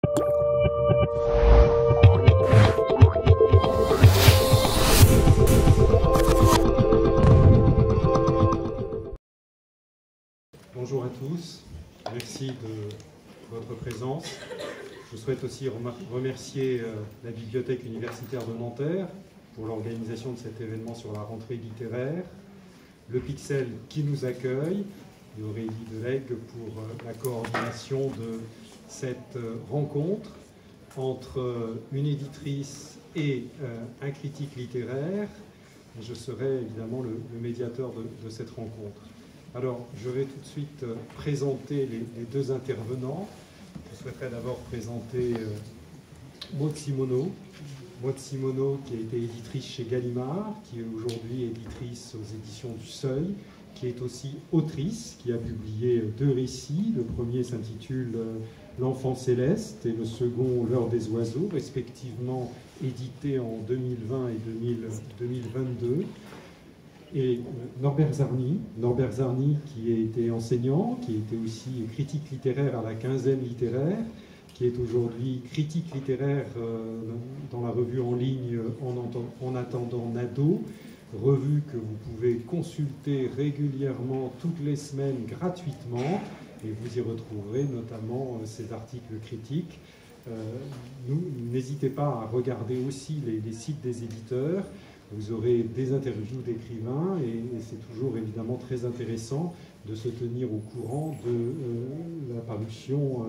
Bonjour à tous, merci de votre présence. Je souhaite aussi remercier la Bibliothèque universitaire de Nanterre pour l'organisation de cet événement sur la rentrée littéraire, le Pixel qui nous accueille, et Aurélie Delegue pour la coordination de cette rencontre entre une éditrice et un critique littéraire. Je serai évidemment le médiateur de cette rencontre. Alors, je vais tout de suite présenter les deux intervenants. Je souhaiterais d'abord présenter Maud Simoneau. Maud Simoneau, qui a été éditrice chez Gallimard, qui est aujourd'hui éditrice aux éditions du Seuil, qui est aussi autrice, qui a publié 2 récits. Le premier s'intitule L'Enfant Céleste et le second L'Heure des Oiseaux, respectivement édités en 2020 et 2022. Et Norbert Zarny, qui a été enseignant, qui était aussi critique littéraire à la Quinzaine littéraire, qui est aujourd'hui critique littéraire dans la revue en ligne En attendant Nado, revue que vous pouvez consulter régulièrement toutes les semaines gratuitement, et vous y retrouverez notamment ces articles critiques. N'hésitez pas à regarder aussi les sites des éditeurs. Vous aurez des interviews d'écrivains et c'est toujours évidemment très intéressant de se tenir au courant de la parution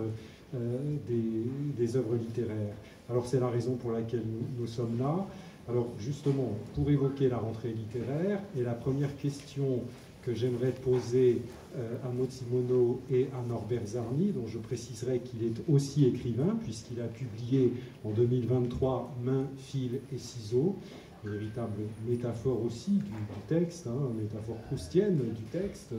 des œuvres littéraires. Alors c'est la raison pour laquelle nous sommes là. Alors justement, pour évoquer la rentrée littéraire, et la première question que j'aimerais poser à Maud Simoneau et à Norbert Zarny, dont je préciserai qu'il est aussi écrivain, puisqu'il a publié en 2023 Main, fil et ciseaux, véritable métaphore aussi du texte, métaphore proustienne du texte.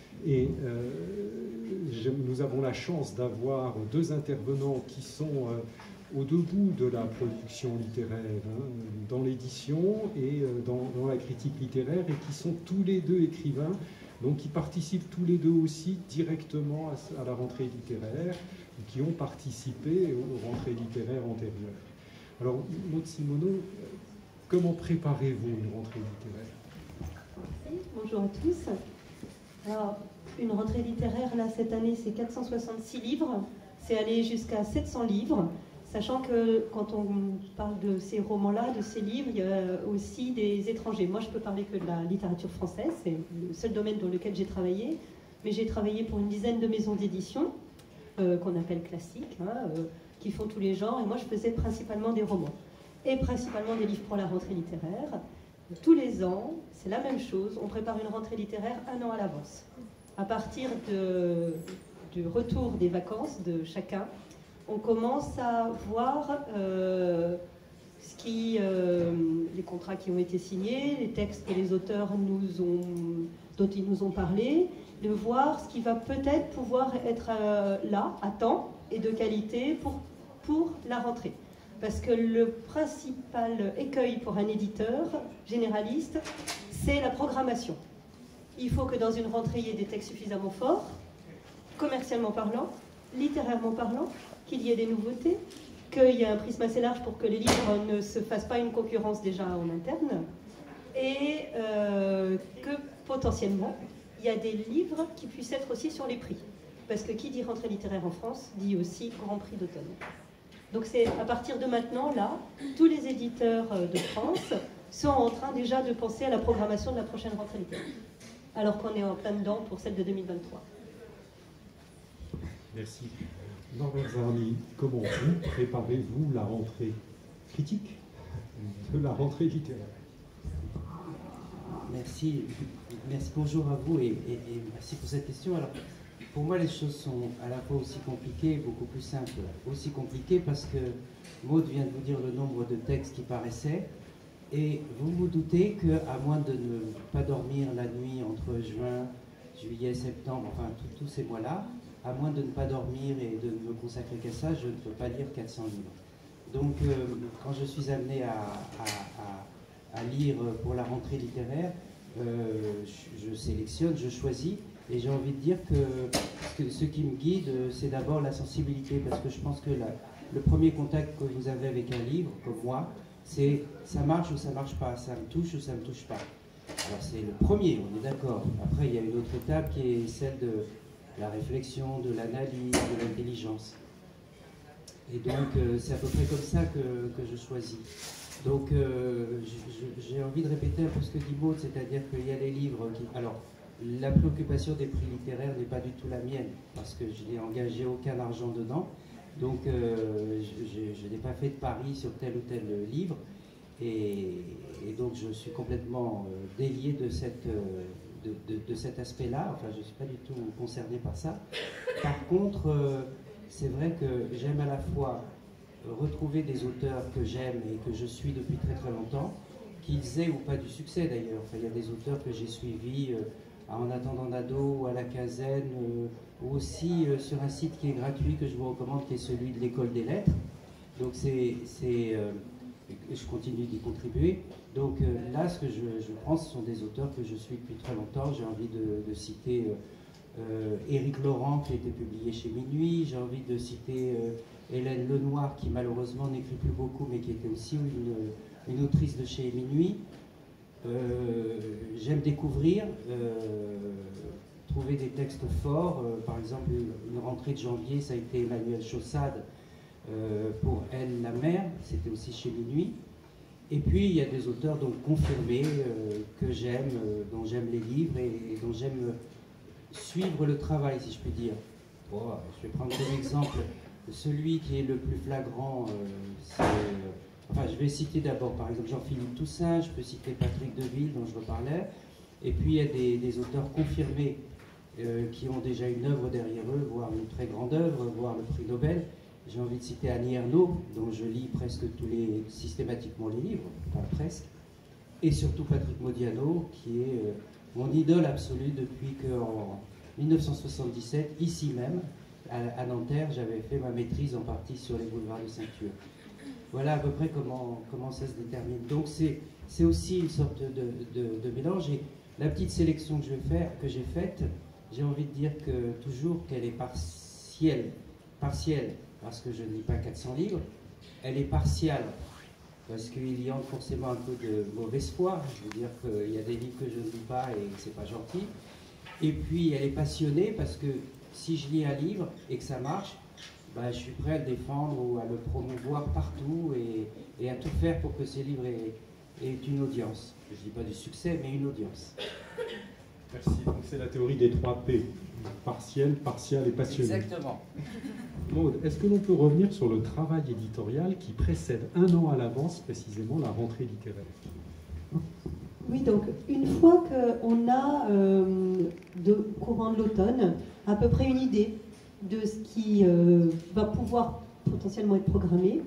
Nous avons la chance d'avoir 2 intervenants qui sont au debout de la production littéraire, dans l'édition et dans la critique littéraire, et qui sont tous les 2 écrivains, donc qui participent tous les 2 aussi directement à la rentrée littéraire, qui ont participé aux rentrées littéraires antérieures. Alors, Maud Simoneau, comment préparez-vous une rentrée littéraire? Merci, bonjour à tous. Alors, une rentrée littéraire, là, cette année, c'est 466 livres. C'est aller jusqu'à 700 livres, sachant que quand on parle de ces romans-là, de ces livres, il y a aussi des étrangers. Moi, je peux parler que de la littérature française, c'est le seul domaine dans lequel j'ai travaillé, mais j'ai travaillé pour une dizaine de maisons d'édition, qu'on appelle classiques, qui font tous les genres, et moi, je faisais principalement des romans. Et principalement des livres pour la rentrée littéraire. Tous les ans, c'est la même chose, on prépare une rentrée littéraire 1 an à l'avance. À partir du retour des vacances de chacun, on commence à voir les contrats qui ont été signés, les textes que les auteurs dont ils nous ont parlé, de voir ce qui va peut-être pouvoir être là, à temps et de qualité pour la rentrée. Parce que le principal écueil pour un éditeur généraliste, c'est la programmation. Il faut que dans une rentrée, il y ait des textes suffisamment forts, commercialement parlant, littérairement parlant, qu'il y ait des nouveautés, qu'il y ait un prisme assez large pour que les livres ne se fassent pas une concurrence déjà en interne, et que potentiellement, il y a des livres qui puissent être aussi sur les prix. Parce que qui dit rentrée littéraire en France, dit aussi Grand Prix d'automne. Donc c'est à partir de maintenant, là, tous les éditeurs de France sont en train déjà de penser à la programmation de la prochaine rentrée littéraire, alors qu'on est en plein dedans pour celle de 2023. Merci. Norbert Zarny, comment vous préparez-vous la rentrée critique de la rentrée littéraire? Merci, bonjour à vous et merci pour cette question. Alors, pour moi, les choses sont à la fois aussi compliquées et beaucoup plus simples. Aussi compliquées parce que Maud vient de vous dire le nombre de textes qui paraissaient, et vous vous doutez qu'à moins de ne pas dormir la nuit entre juin, juillet, septembre, enfin tous ces mois-là, à moins de ne pas dormir et de ne me consacrer qu'à ça, je ne peux pas lire 400 livres. Donc, quand je suis amené à lire pour la rentrée littéraire, je sélectionne, je choisis, et j'ai envie de dire que ce qui me guide, c'est d'abord la sensibilité, parce que je pense que le premier contact que vous avez avec un livre, comme moi, c'est ça marche ou ça marche pas, ça me touche ou ça me touche pas. Alors c'est le premier, on est d'accord. Après, il y a une autre étape qui est celle de la réflexion, de l'analyse, de l'intelligence. Et donc, c'est à peu près comme ça que je choisis. Donc, j'ai envie de répéter un peu ce que dit Maud, c'est-à-dire qu'il y a les livres qui... Alors, la préoccupation des prix littéraires n'est pas du tout la mienne, parce que je n'ai engagé aucun argent dedans. Donc, je n'ai pas fait de pari sur tel ou tel livre. Et donc, je suis complètement délié de cet aspect-là. Enfin, je ne suis pas du tout concerné par ça. Par contre, c'est vrai que j'aime à la fois retrouver des auteurs que j'aime et que je suis depuis très très longtemps, qu'ils aient ou pas du succès d'ailleurs. Enfin, il y a des auteurs que j'ai suivis en attendant Nado ou à la Cazaine, ou aussi sur un site qui est gratuit que je vous recommande, qui est celui de l'École des Lettres. Donc je continue d'y contribuer. Donc là, ce que je prends, ce sont des auteurs que je suis depuis très longtemps. J'ai envie de citer Éric Laurent, qui a été publié chez Minuit. J'ai envie de citer Hélène Lenoir, qui malheureusement n'écrit plus beaucoup, mais qui était aussi une autrice de chez Minuit. J'aime découvrir, trouver des textes forts. Par exemple, une rentrée de janvier, ça a été Emmanuel Chaussade pour Elle, la mère. C'était aussi chez Minuit. Et puis, il y a des auteurs donc confirmés que j'aime, dont j'aime les livres et dont j'aime suivre le travail, si je puis dire. Bon, je vais prendre comme exemple celui qui est le plus flagrant. Enfin, je vais citer d'abord, par exemple, Jean-Philippe Toussaint, je peux citer Patrick Deville, dont je reparlais. Et puis, il y a des auteurs confirmés qui ont déjà une œuvre derrière eux, voire une très grande œuvre, voire le prix Nobel. J'ai envie de citer Annie Ernaux, dont je lis presque systématiquement les livres, enfin presque. Et surtout Patrick Modiano, qui est mon idole absolue depuis qu'en 1977, ici même, à Nanterre, j'avais fait ma maîtrise en partie sur les boulevards de Ceinture. Voilà à peu près comment ça se détermine. Donc c'est aussi une sorte de mélange. Et la petite sélection que j'ai faite, j'ai envie de dire que toujours qu'elle est partielle, parce que je ne lis pas 400 livres, elle est partiale, parce qu'il y a forcément un peu de mauvaise foi. Je veux dire qu'il y a des livres que je ne lis pas et que c'est pas gentil. Et puis elle est passionnée, parce que si je lis un livre et que ça marche, je suis prêt à le défendre ou à le promouvoir partout et à tout faire pour que ce livre ait une audience. Je ne dis pas du succès, mais une audience. Merci. Donc c'est la théorie des 3 P. Partiel, partial et passionné. Exactement. Maud, est-ce que l'on peut revenir sur le travail éditorial qui précède 1 an à l'avance précisément la rentrée littéraire? Oui, donc une fois qu'on a, courant de l'automne, à peu près une idée de ce qui va pouvoir potentiellement être programmé,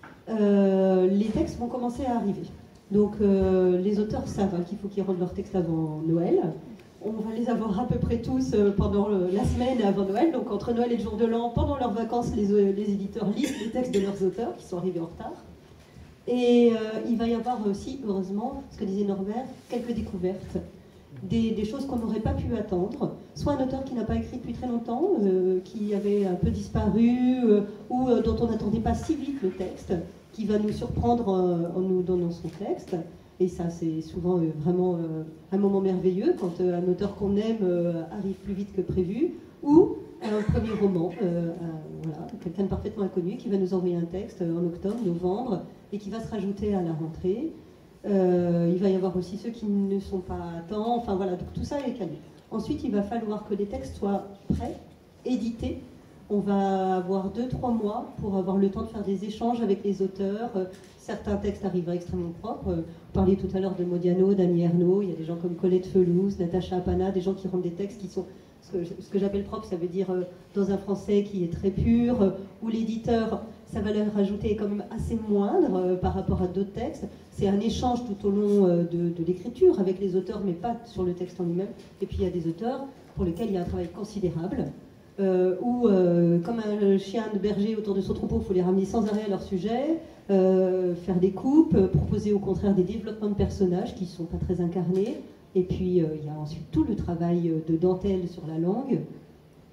les textes vont commencer à arriver. Donc les auteurs savent qu'il faut qu'ils rendent leurs textes avant Noël. On va les avoir à peu près tous pendant la semaine avant Noël. Donc entre Noël et le jour de l'an, pendant leurs vacances, les éditeurs lisent les textes de leurs auteurs qui sont arrivés en retard. Et il va y avoir aussi, heureusement, ce que disait Norbert, quelques découvertes. Des choses qu'on n'aurait pas pu attendre. Soit un auteur qui n'a pas écrit depuis très longtemps, qui avait un peu disparu, ou dont on n'attendait pas si vite le texte, qui va nous surprendre en nous donnant son texte. Et ça, c'est souvent vraiment un moment merveilleux quand un auteur qu'on aime arrive plus vite que prévu, ou un premier roman, voilà, quelqu'un de parfaitement inconnu qui va nous envoyer un texte en octobre, novembre, et qui va se rajouter à la rentrée. Il va y avoir aussi ceux qui ne sont pas à temps, enfin voilà, donc tout ça est calé. Ensuite, il va falloir que les textes soient prêts, édités. On va avoir 2-3 mois pour avoir le temps de faire des échanges avec les auteurs. Certains textes arriveraient extrêmement propres. Vous parliez tout à l'heure de Modiano, d'Annie Ernaux, il y a des gens comme Colette Felouz, Natacha Apana, des gens qui rendent des textes qui sont, ce que j'appelle propre, ça veut dire dans un français qui est très pur, où l'éditeur, sa valeur ajoutée est quand même assez moindre par rapport à d'autres textes. C'est un échange tout au long de l'écriture avec les auteurs, mais pas sur le texte en lui-même. Et puis il y a des auteurs pour lesquels il y a un travail considérable, où, comme un chien de berger autour de son troupeau, il faut les ramener sans arrêt à leur sujet, faire des coupes, proposer au contraire des développements de personnages qui ne sont pas très incarnés. Et puis il y a ensuite tout le travail de dentelle sur la langue,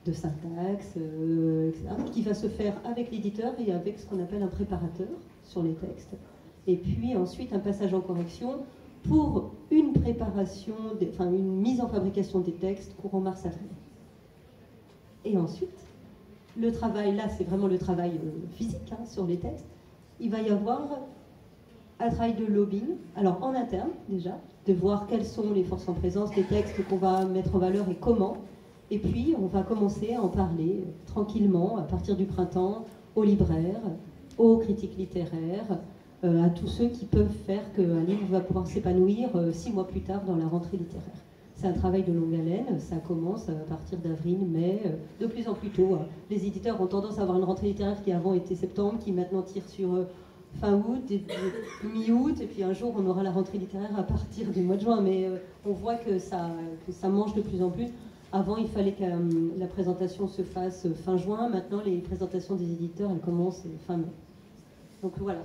de syntaxe, etc., qui va se faire avec l'éditeur et avec ce qu'on appelle un préparateur sur les textes. Et puis ensuite un passage en correction pour une préparation, une mise en fabrication des textes courant mars-avril. Et ensuite, le travail, là c'est vraiment le travail physique sur les textes, il va y avoir un travail de lobbying, alors en interne déjà, de voir quelles sont les forces en présence, les textes qu'on va mettre en valeur et comment. Et puis on va commencer à en parler tranquillement à partir du printemps aux libraires, aux critiques littéraires, à tous ceux qui peuvent faire qu'un livre va pouvoir s'épanouir 6 mois plus tard dans la rentrée littéraire. C'est un travail de longue haleine, ça commence à partir d'avril, mai, de plus en plus tôt. Les éditeurs ont tendance à avoir une rentrée littéraire qui avant était septembre, qui maintenant tire sur fin août, mi-août, et puis un jour on aura la rentrée littéraire à partir du mois de juin, mais on voit que ça mange de plus en plus. Avant, il fallait que la présentation se fasse fin juin, maintenant les présentations des éditeurs, elles commencent fin mai. Donc voilà,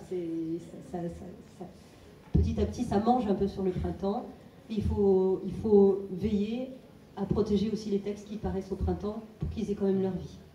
petit à petit, ça mange un peu sur le printemps. Il faut veiller à protéger aussi les textes qui paraissent au printemps pour qu'ils aient quand même leur vie.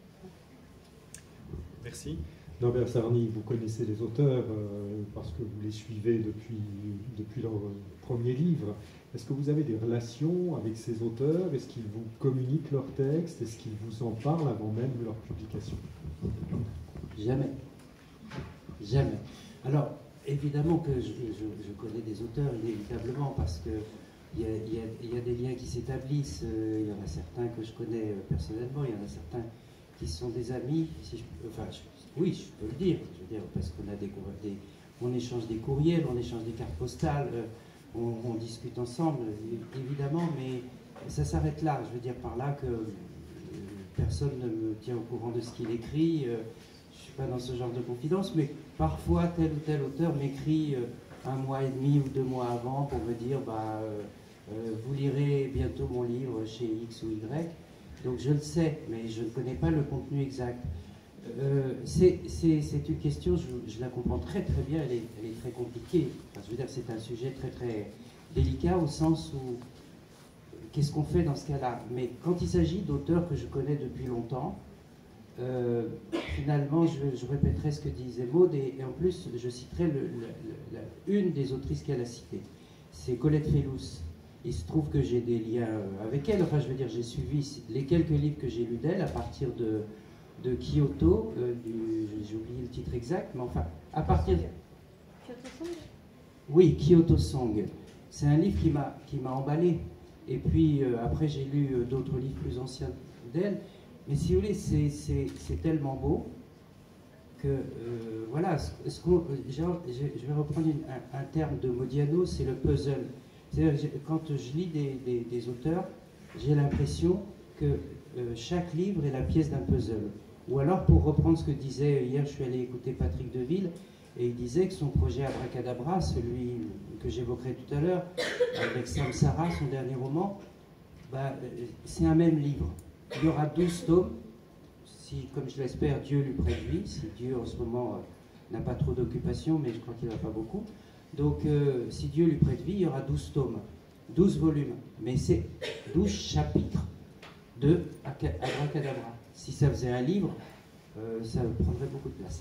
Merci. Norbert Sarny, vous connaissez les auteurs parce que vous les suivez depuis leur premier livre. Est-ce que vous avez des relations avec ces auteurs? Est-ce qu'ils vous communiquent leurs textes? Est-ce qu'ils vous en parlent avant même leur publication? Jamais. Jamais. Alors, évidemment que je connais des auteurs, inévitablement, parce que il y a des liens qui s'établissent. Il y en a certains que je connais personnellement, il y en a certains qui sont des amis. Oui, je peux le dire. Je veux dire, parce qu'on on échange des courriels, on échange des cartes postales, on discute ensemble, évidemment, mais ça s'arrête là. Je veux dire par là que personne ne me tient au courant de ce qu'il écrit. Je ne suis pas dans ce genre de confidence, mais parfois tel ou tel auteur m'écrit 1 mois et demi ou 2 mois avant pour me dire vous lirez bientôt mon livre chez X ou Y. Donc je le sais, mais je ne connais pas le contenu exact. C'est une question, je la comprends très très bien, elle est très compliquée. Enfin, je veux dire, c'est un sujet très très délicat au sens où qu'est-ce qu'on fait dans ce cas-là? Mais quand il s'agit d'auteurs que je connais depuis longtemps, finalement, je répéterai ce que disait Maud, et en plus, je citerai une des autrices qu'elle a citées. C'est Colette Fellous. Il se trouve que j'ai des liens avec elle. Enfin, je veux dire, j'ai suivi les quelques livres que j'ai lus d'elle à partir de Kyoto. J'ai oublié le titre exact, mais enfin, à partir de... Kyoto Song ? Oui, Kyoto Song. C'est un livre qui m'a emballé. Et puis, après, j'ai lu d'autres livres plus anciens d'elle. Mais si vous voulez, c'est tellement beau que, voilà, je vais reprendre un terme de Modiano, c'est le puzzle. C'est-à-dire, quand je lis des auteurs, j'ai l'impression que chaque livre est la pièce d'un puzzle. Ou alors, pour reprendre ce que disait, hier je suis allé écouter Patrick Deville, et il disait que son projet Abracadabra, celui que j'évoquerai tout à l'heure, avec Samsara, son dernier roman, c'est un même livre. Il y aura 12 tomes, si, comme je l'espère, Dieu lui prête vie, si Dieu en ce moment n'a pas trop d'occupation, mais je crois qu'il n'en a pas beaucoup. Donc, si Dieu lui prête vie, il y aura 12 tomes, 12 volumes, mais c'est 12 chapitres de Abracadabra. Si ça faisait un livre, ça prendrait beaucoup de place.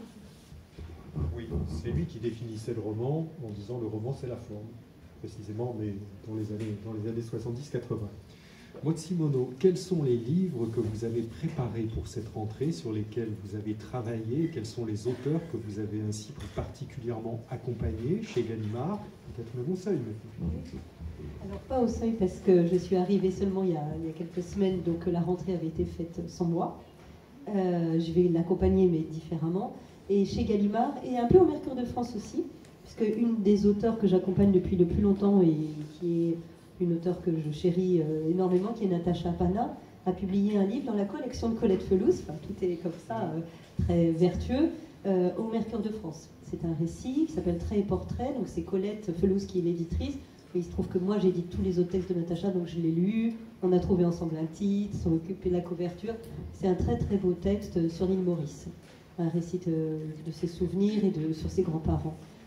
Oui, c'est lui qui définissait le roman en disant le roman c'est la forme, précisément, mais dans les années 70-80. Maud Simoneau, quels sont les livres que vous avez préparés pour cette rentrée, sur lesquels vous avez travaillé? Quels sont les auteurs que vous avez ainsi particulièrement accompagnés chez Gallimard? Peut-être même au Seuil maintenant. Alors pas au Seuil parce que je suis arrivée seulement il y a quelques semaines, donc la rentrée avait été faite sans moi. Je vais l'accompagner mais différemment. Et chez Gallimard, et un peu au Mercure de France aussi, puisque une des auteurs que j'accompagne depuis le plus longtemps et qui est une auteure que je chéris énormément, qui est Natacha Pana, a publié un livre dans la collection de Colette Fellous, enfin tout est comme ça, très vertueux, au Mercure de France. C'est un récit qui s'appelle Traits et portraits, donc c'est Colette Fellous qui est l'éditrice. Et il se trouve que moi j'édite tous les autres textes de Natacha, donc je l'ai lu, on a trouvé ensemble un titre, on s'est occupé de la couverture. C'est un très très beau texte sur l'île Maurice, un récit de ses souvenirs et sur ses grands-parents.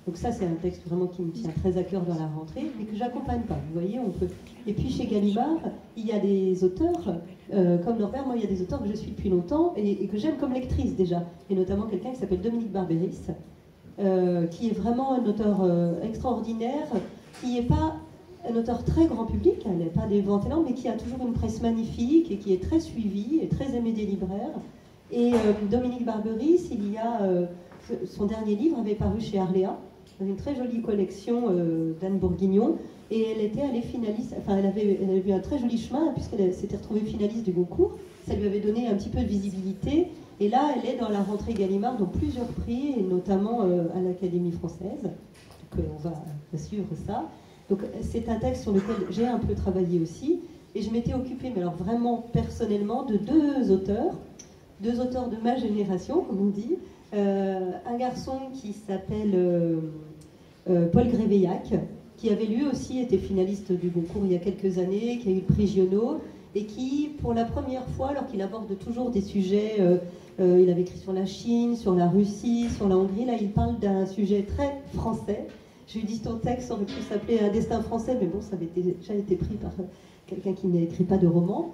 Donc ça, c'est un texte vraiment qui me tient très à cœur dans la rentrée, mais que j'accompagne pas. Vous voyez, on peut. Et puis chez Gallimard, il y a des auteurs, comme Norbert, moi, il y a des auteurs que je suis depuis longtemps et que j'aime comme lectrice déjà, et notamment quelqu'un qui s'appelle Dominique Barbéris, qui est vraiment un auteur extraordinaire, qui n'est pas un auteur très grand public, elle n'est pas des ventes énormes, mais qui a toujours une presse magnifique et qui est très suivi et très aimé des libraires. Et Dominique Barbéris, il y a son dernier livre avait paru chez Arléa, dans une très jolie collection d'Anne Bourguignon, et elle est finaliste, enfin elle avait eu un très joli chemin puisqu'elle s'était retrouvée finaliste du Goncourt. Ça lui avait donné un petit peu de visibilité, et là elle est dans la rentrée Gallimard dans plusieurs prix, et notamment à l'Académie française. Donc on va suivre ça. Donc c'est un texte sur lequel j'ai un peu travaillé aussi, et je m'étais occupée, mais alors vraiment personnellement, de deux auteurs de ma génération, comme on dit. Un garçon qui s'appelle Paul Gréveillac, qui avait lui aussi été finaliste du Goncourt il y a quelques années, qui a eu le prix Giono, et qui, pour la première fois, alors qu'il aborde toujours des sujets, il avait écrit sur la Chine, sur la Russie, sur la Hongrie, là il parle d'un sujet très français. Je lui dis ton texte aurait pu s'appeler Un destin français, mais bon, ça avait déjà été pris par quelqu'un qui n'écrit pas de roman.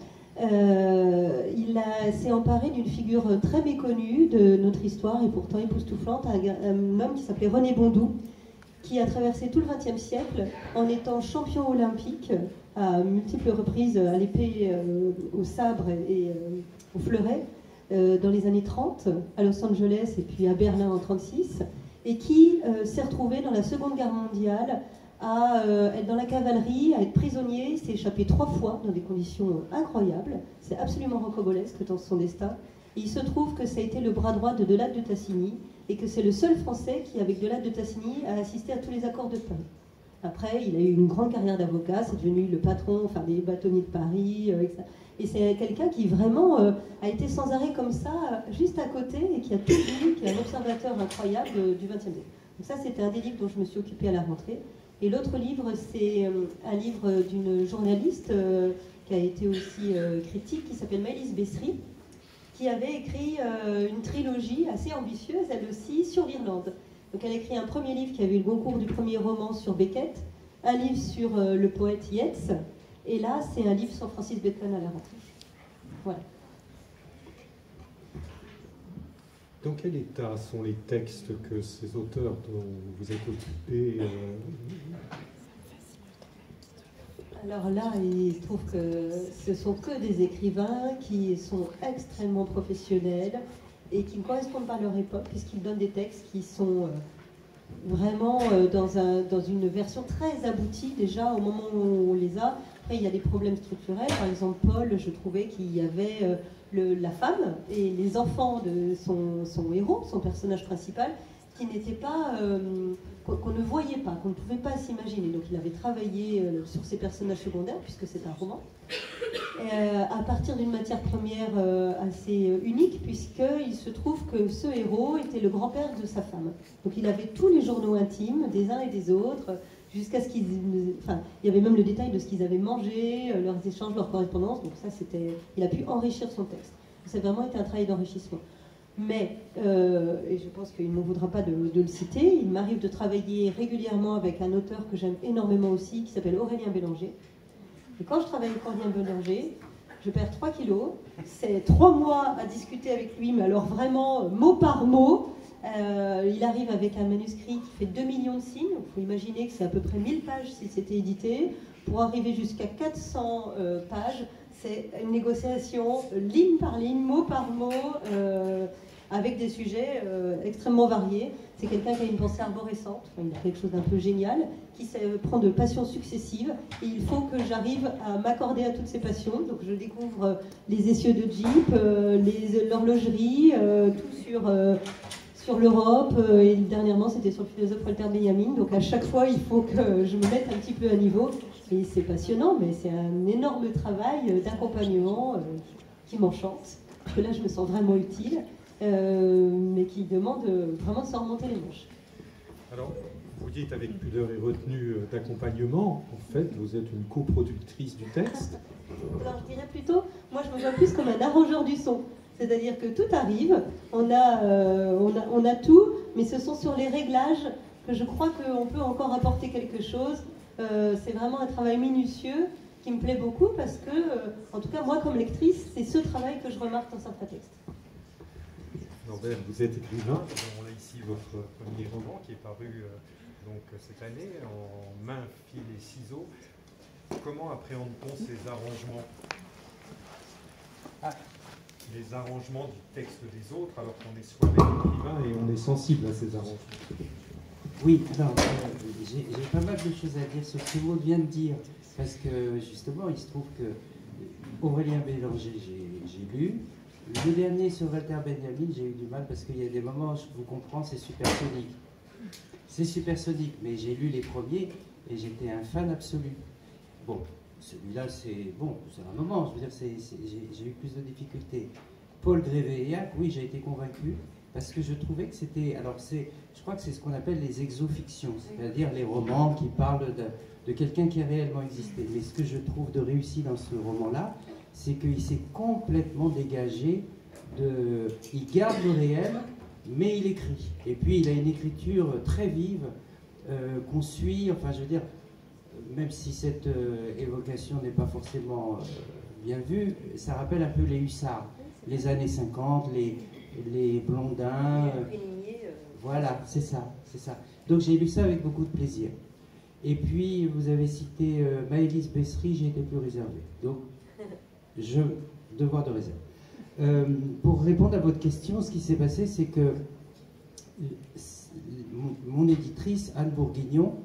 Il s'est emparé d'une figure très méconnue de notre histoire et pourtant époustouflante, un homme qui s'appelait René Bondou, qui a traversé tout le XXe siècle en étant champion olympique à multiples reprises à l'épée, au sabre et au fleuret dans les années 30 à Los Angeles et puis à Berlin en 1936, et qui s'est retrouvé dans la Seconde Guerre mondiale à être dans la cavalerie, à être prisonnier. Il s'est échappé 3 fois dans des conditions incroyables. C'est absolument rocambolesque dans son destin. Et il se trouve que ça a été le bras droit de Delade de Tassigny et que c'est le seul Français qui, avec Delade de Tassigny, a assisté à tous les accords de Paris. Après, il a eu une grande carrière d'avocat, c'est devenu le patron, enfin, des bâtonniers de Paris, etc. Et c'est quelqu'un qui vraiment a été sans arrêt comme ça, juste à côté, et qui a tout vu, qui est un observateur incroyable du XXe siècle. Donc ça, c'était un des livres dont je me suis occupée à la rentrée. Et l'autre livre, c'est un livre d'une journaliste qui a été aussi critique, qui s'appelle Maëlys Bessery, qui avait écrit une trilogie assez ambitieuse, elle aussi, sur l'Irlande. Donc elle a écrit un premier livre qui avait eu le Goncourt du premier roman sur Beckett, un livre sur le poète Yeats, et là, c'est un livre sur Francis Bacon à la rentrée. Voilà. Dans quel état sont les textes que ces auteurs dont vous êtes occupés Alors là, il se trouve que ce sont que des écrivains qui sont extrêmement professionnels et qui ne correspondent pas à leur époque, puisqu'ils donnent des textes qui sont vraiment dans une version très aboutie déjà au moment où on les a. Après, il y a des problèmes structurels. Par exemple, Paul, je trouvais qu'il y avait la femme et les enfants de son héros, son personnage principal, qui n'étaient pas, qu'on ne voyait pas, qu'on ne pouvait pas s'imaginer. Donc il avait travaillé sur ses personnages secondaires, puisque c'est un roman, à partir d'une matière première assez unique, puisqu'il se trouve que ce héros était le grand-père de sa femme. Donc il avait tous les journaux intimes des uns et des autres, jusqu'à ce qu'ils... Enfin, il y avait même le détail de ce qu'ils avaient mangé, leurs échanges, leurs correspondances. Donc ça, il a pu enrichir son texte. Ça a vraiment été un travail d'enrichissement. Mais, et je pense qu'il ne m'en voudra pas de le citer, il m'arrive de travailler régulièrement avec un auteur que j'aime énormément aussi, qui s'appelle Aurélien Bélanger. Et quand je travaille avec Aurélien Bélanger, je perds 3 kilos. C'est 3 mois à discuter avec lui, mais alors vraiment mot par mot. Il arrive avec un manuscrit qui fait 2 millions de signes. Il faut imaginer que c'est à peu près 1000 pages si c'était édité. Pour arriver jusqu'à 400 pages, c'est une négociation ligne par ligne, mot par mot, avec des sujets extrêmement variés. C'est quelqu'un qui a une pensée arborescente, enfin, il a quelque chose d'un peu génial, qui prend de passions successives, et il faut que j'arrive à m'accorder à toutes ces passions. Donc je découvre les essieux de Jeep, l'horlogerie, tout sur l'Europe, et dernièrement c'était sur le philosophe Walter Benjamin. Donc à chaque fois il faut que je me mette un petit peu à niveau, et c'est passionnant, mais c'est un énorme travail d'accompagnement qui m'enchante, parce que là je me sens vraiment utile, mais qui demande vraiment de se remonter les manches. Alors, vous dites avec pudeur et retenue d'accompagnement, en fait vous êtes une coproductrice du texte. Alors je dirais plutôt, moi je me vois plus comme un arrangeur du son. C'est-à-dire que tout arrive, on a tout, mais ce sont sur les réglages que je crois qu'on peut encore apporter quelque chose. C'est vraiment un travail minutieux qui me plaît beaucoup parce que, en tout cas moi comme lectrice, c'est ce travail que je remarque dans certains textes. Lambert, vous êtes écrivain. On a ici votre premier roman qui est paru donc, cette année, en main, fil et ciseaux. Comment appréhende-t-on ces arrangements? Les arrangements du texte des autres, alors qu'on est soi-même écrivain et on est sensible à ces arrangements. Oui, alors j'ai pas mal de choses à dire sur ce que Maud vient de dire, parce que justement, il se trouve que Aurélien Bélanger, j'ai lu. Le dernier sur Walter Benjamin, j'ai eu du mal parce qu'il y a des moments, je vous comprends, c'est supersonique. C'est supersonique, mais j'ai lu les premiers et j'étais un fan absolu. Bon, celui-là, c'est bon, c'est un moment, je veux dire, j'ai eu plus de difficultés. Paul Grévéillac, oui, j'ai été convaincu parce que je trouvais que c'était, alors je crois que c'est ce qu'on appelle les exofictions, c'est-à-dire les romans qui parlent de quelqu'un qui a réellement existé. Mais ce que je trouve de réussi dans ce roman-là, c'est qu'il s'est complètement dégagé de... Il garde le réel, mais il écrit. Et puis il a une écriture très vive qu'on suit, enfin je veux dire, même si cette évocation n'est pas forcément bien vue, ça rappelle un peu les hussards, les années 50, les blondins. Voilà, c'est ça, c'est ça. Donc j'ai lu ça avec beaucoup de plaisir. Et puis vous avez cité Maëlys Bessery, j'ai été plus réservé. Donc devoir de réserve. Pour répondre à votre question, ce qui s'est passé, c'est que mon éditrice, Anne Bourguignon,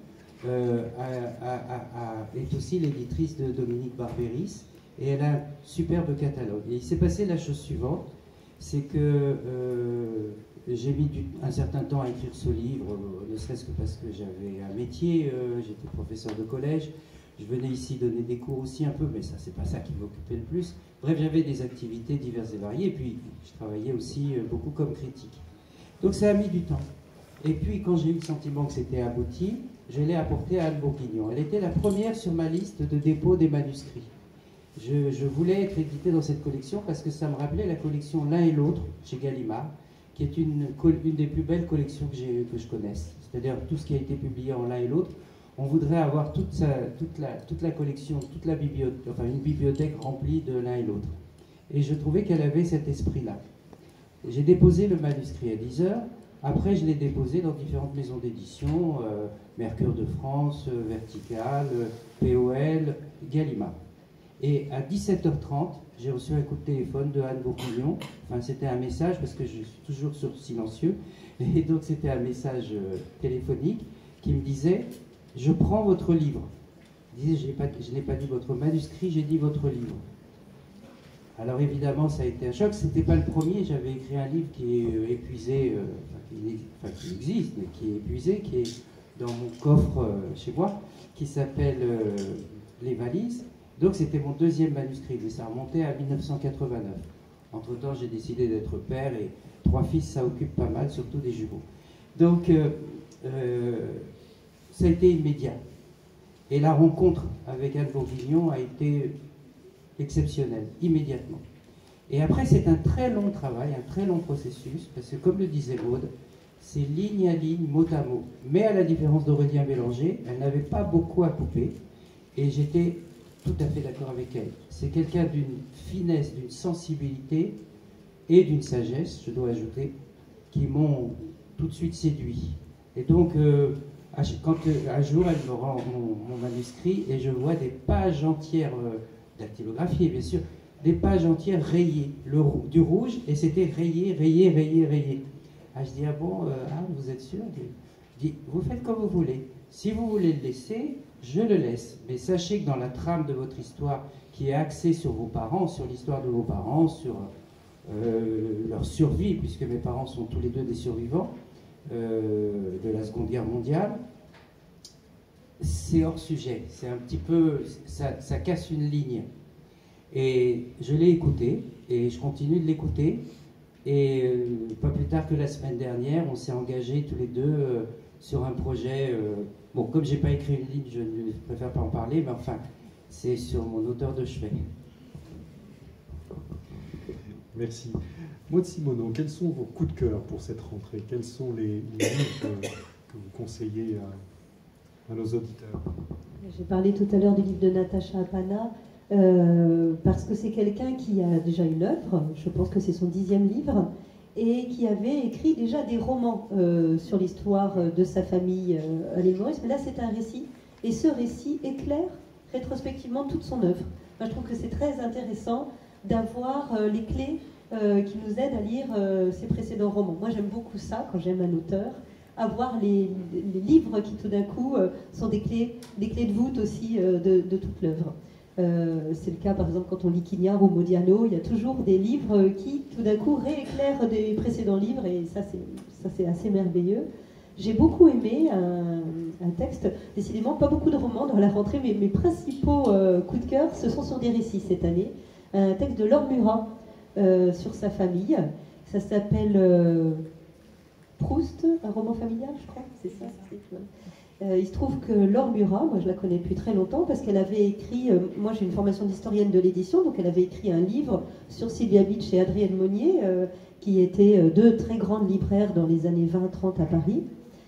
est aussi l'éditrice de Dominique Barbéris, et elle a un superbe catalogue. Et il s'est passé la chose suivante, c'est que j'ai mis un certain temps à écrire ce livre, ne serait-ce que parce que j'avais un métier, j'étais professeur de collège. Je venais ici donner des cours aussi un peu, mais ça, c'est pas ça qui m'occupait le plus. Bref, j'avais des activités diverses et variées, et puis je travaillais aussi beaucoup comme critique. Donc ça a mis du temps. Et puis, quand j'ai eu le sentiment que c'était abouti, je l'ai apporté à Anne Bourguignon. Elle était la première sur ma liste de dépôt des manuscrits. Je voulais être édité dans cette collection parce que ça me rappelait la collection L'un et l'autre, chez Gallimard, qui est une des plus belles collections que je connaisse. C'est-à-dire tout ce qui a été publié en L'un et l'autre. On voudrait avoir toute la collection, toute la bibliothèque, enfin une bibliothèque remplie de l'un et l'autre. Et je trouvais qu'elle avait cet esprit-là. J'ai déposé le manuscrit à 10 heures. Après, je l'ai déposé dans différentes maisons d'édition, Mercure de France, Vertical, POL, Gallimard. Et à 17h30, j'ai reçu un coup de téléphone de Anne Bourguignon. Enfin, c'était un message, parce que je suis toujours sur silencieux. Et donc, c'était un message téléphonique qui me disait... Je prends votre livre. Je disais, je n'ai pas dit votre manuscrit, j'ai dit votre livre. Alors évidemment, ça a été un choc. Ce n'était pas le premier. J'avais écrit un livre qui est épuisé, qui existe, mais qui est épuisé, qui est dans mon coffre chez moi, qui s'appelle Les Valises. Donc c'était mon deuxième manuscrit, mais ça remontait à 1989. Entre-temps, j'ai décidé d'être père et 3 fils, ça occupe pas mal, surtout des jumeaux. Donc... ça a été immédiat. Et la rencontre avec Anne Bourguignon a été exceptionnelle, immédiatement. Et après, c'est un très long travail, un très long processus, parce que comme le disait Maud, c'est ligne à ligne, mot à mot. Mais à la différence d'Aurélien Bélanger, elle n'avait pas beaucoup à couper, et j'étais tout à fait d'accord avec elle. C'est quelqu'un d'une finesse, d'une sensibilité et d'une sagesse, je dois ajouter, qui m'ont tout de suite séduit. Et donc... quand un jour elle me rend mon manuscrit et je vois des pages entières, dactylographiées bien sûr, des pages entières rayées, du rouge, et c'était rayé, rayé, rayé, rayé. Ah, je dis, ah bon, vous êtes sûr? Je dis, vous faites comme vous voulez. Si vous voulez le laisser, je le laisse. Mais sachez que dans la trame de votre histoire, qui est axée sur vos parents, sur l'histoire de vos parents, sur leur survie, puisque mes parents sont tous les deux des survivants, de la Seconde Guerre mondiale, c'est hors sujet, c'est un petit peu, ça casse une ligne. Et je l'ai écouté, et je continue de l'écouter, et pas plus tard que la semaine dernière, on s'est engagés tous les deux sur un projet, bon, comme j'ai pas écrit une ligne, je ne préfère pas en parler, mais enfin, c'est sur mon auteur de chevet. Merci. Maud Simoneau, quels sont vos coups de cœur pour cette rentrée? Quels sont les livres que vous conseillez à nos auditeurs. J'ai parlé tout à l'heure du livre de Natacha Apana, parce que c'est quelqu'un qui a déjà une œuvre, je pense que c'est son 10e livre, et qui avait écrit déjà des romans sur l'histoire de sa famille à l'île Maurice. Mais là, c'est un récit, et ce récit éclaire rétrospectivement toute son œuvre. Moi, je trouve que c'est très intéressant d'avoir les clés qui nous aident à lire ses précédents romans. Moi, j'aime beaucoup ça quand j'aime un auteur, avoir les livres qui tout d'un coup sont des clés de voûte aussi de toute l'œuvre. C'est le cas par exemple quand on lit Quignard ou Modiano, il y a toujours des livres qui tout d'un coup rééclairent des précédents livres, et ça c'est assez merveilleux. J'ai beaucoup aimé un texte, décidément pas beaucoup de romans dans la rentrée, mais mes principaux coups de cœur, ce sont sur des récits cette année. Un texte de Laure Murat sur sa famille, ça s'appelle Proust, un roman familial, je crois, c'est ça. Il se trouve que Laure Murat, moi je la connais depuis très longtemps parce qu'elle avait écrit, moi j'ai une formation d'historienne de l'édition, donc elle avait écrit un livre sur Sylvia Beach et Adrienne Monnier, qui étaient deux très grandes libraires dans les années 20-30 à Paris,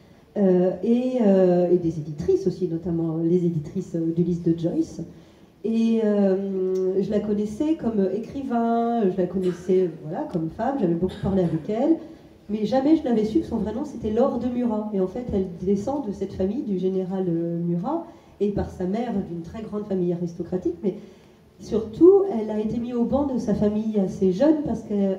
et des éditrices aussi, notamment les éditrices d'Ulysse de Joyce. Et je la connaissais comme écrivain, je la connaissais voilà, comme femme, j'avais beaucoup parlé avec elle. Mais jamais je n'avais su que son vrai nom c'était Laure de Murat. Et en fait, elle descend de cette famille du général Murat, et par sa mère d'une très grande famille aristocratique. Mais surtout, elle a été mise au banc de sa famille assez jeune parce qu'elle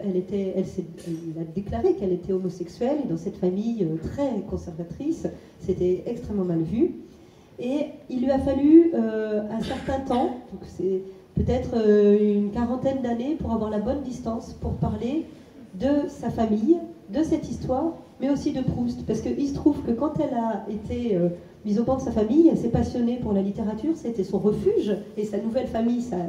a déclaré qu'elle était homosexuelle. Et dans cette famille très conservatrice, c'était extrêmement mal vu. Et il lui a fallu un certain temps, donc c'est peut-être une quarantaine d'années, pour avoir la bonne distance pour parler de sa famille, de cette histoire, mais aussi de Proust. Parce qu'il se trouve que quand elle a été mise au banc de sa famille, elle s'est passionnée pour la littérature, c'était son refuge, et sa nouvelle famille, ça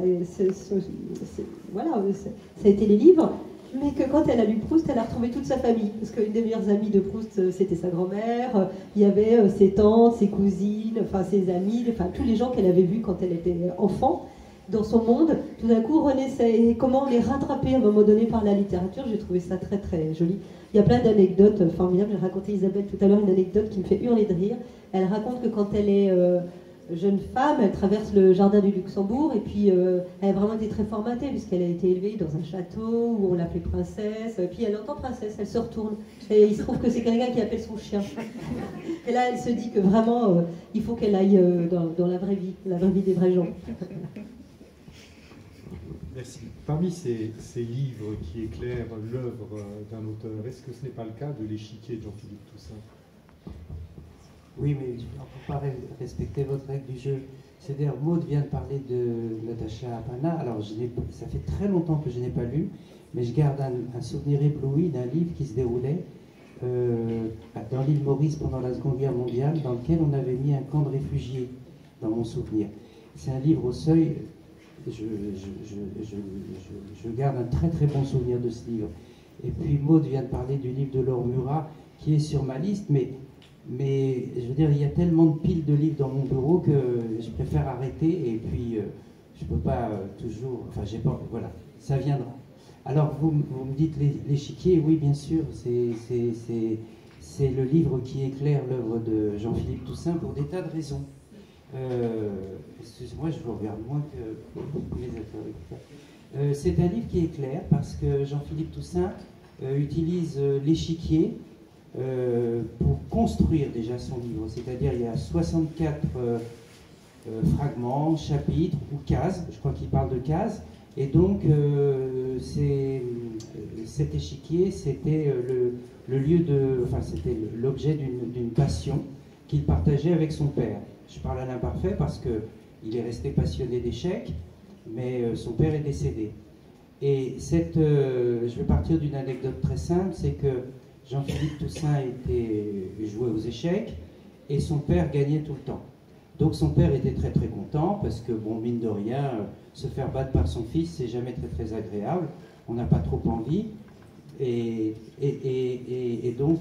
a été les livres, mais que quand elle a lu Proust, elle a retrouvé toute sa famille. Parce qu'une des meilleures amies de Proust, c'était sa grand-mère, il y avait ses tantes, ses cousines, enfin ses amis, enfin tous les gens qu'elle avait vus quand elle était enfant, dans son monde, tout d'un coup renaissaient. Et comment les rattraper à un moment donné par la littérature, j'ai trouvé ça très très joli. Il y a plein d'anecdotes formidables. J'ai raconté Isabelle tout à l'heure une anecdote qui me fait hurler de rire. Elle raconte que quand elle est jeune femme, elle traverse le jardin du Luxembourg, et puis elle a vraiment été très formatée puisqu'elle a été élevée dans un château où on l'appelait princesse, et puis elle entend princesse, elle se retourne, et il se trouve que c'est quelqu'un qui appelle son chien. Et là elle se dit que vraiment il faut qu'elle aille dans la vraie vie des vrais gens. Merci. Parmi ces livres qui éclairent l'œuvre d'un auteur, est-ce que ce n'est pas le cas de L'Échiquier de Jean-Philippe Toussaint? Oui, mais on ne peut pas respecter votre règle du jeu. C'est-à-dire, Maud vient de parler de Natacha Apana. Alors, ça fait très longtemps que je n'ai pas lu, mais je garde un souvenir ébloui d'un livre qui se déroulait dans l'île Maurice pendant la Seconde Guerre mondiale, dans lequel on avait mis un camp de réfugiés, dans mon souvenir. C'est un livre au seuil. Je garde un très très bon souvenir de ce livre. Et puis Maud vient de parler du livre de Laure Murat qui est sur ma liste, mais je veux dire, il y a tellement de piles de livres dans mon bureau que je préfère arrêter, et puis je peux pas toujours, enfin j'ai pas, voilà, ça viendra. Alors vous me dites L'Échiquier, oui bien sûr, c'est le livre qui éclaire l'œuvre de Jean-Philippe Toussaint pour des tas de raisons. Excusez-moi, je vous regarde moins que mes interlocuteurs. C'est un livre qui est clair parce que Jean-Philippe Toussaint utilise l'échiquier pour construire déjà son livre. C'est-à-dire il y a 64 fragments, chapitres ou cases. Je crois qu'il parle de cases. Et donc cet échiquier, c'était le lieu de, enfin c'était l'objet d'une passion qu'il partageait avec son père. Je parle à l'imparfait parce qu'il est resté passionné d'échecs, mais son père est décédé. Et je vais partir d'une anecdote très simple, c'est que Jean-Philippe Toussaint jouait aux échecs et son père gagnait tout le temps. Donc son père était très très content parce que, bon, mine de rien, se faire battre par son fils, c'est jamais très très agréable. On n'a pas trop envie. Et donc...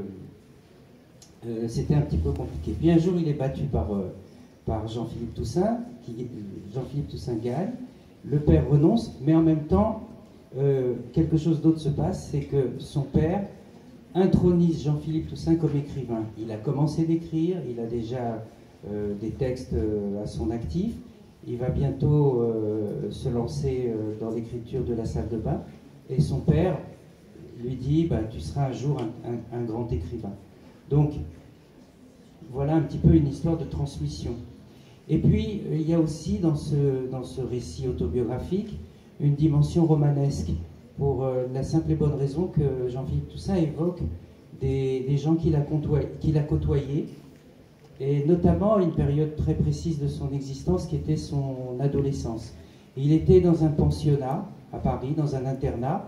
c'était un petit peu compliqué. Puis un jour, il est battu par Jean-Philippe Toussaint. Jean-Philippe Toussaint gagne. Le père renonce, mais en même temps, quelque chose d'autre se passe, c'est que son père intronise Jean-Philippe Toussaint comme écrivain. Il a commencé d'écrire, il a déjà des textes à son actif. Il va bientôt se lancer dans l'écriture de La salle de bain. Et son père lui dit bah, tu seras un jour un grand écrivain. Donc voilà un petit peu une histoire de transmission. Et puis il y a aussi dans ce récit autobiographique une dimension romanesque, pour la simple et bonne raison que Jean-Philippe Toussaint évoque des gens qu'il a côtoyés, et notamment une période très précise de son existence qui était son adolescence. Il était dans un pensionnat à Paris, dans un internat.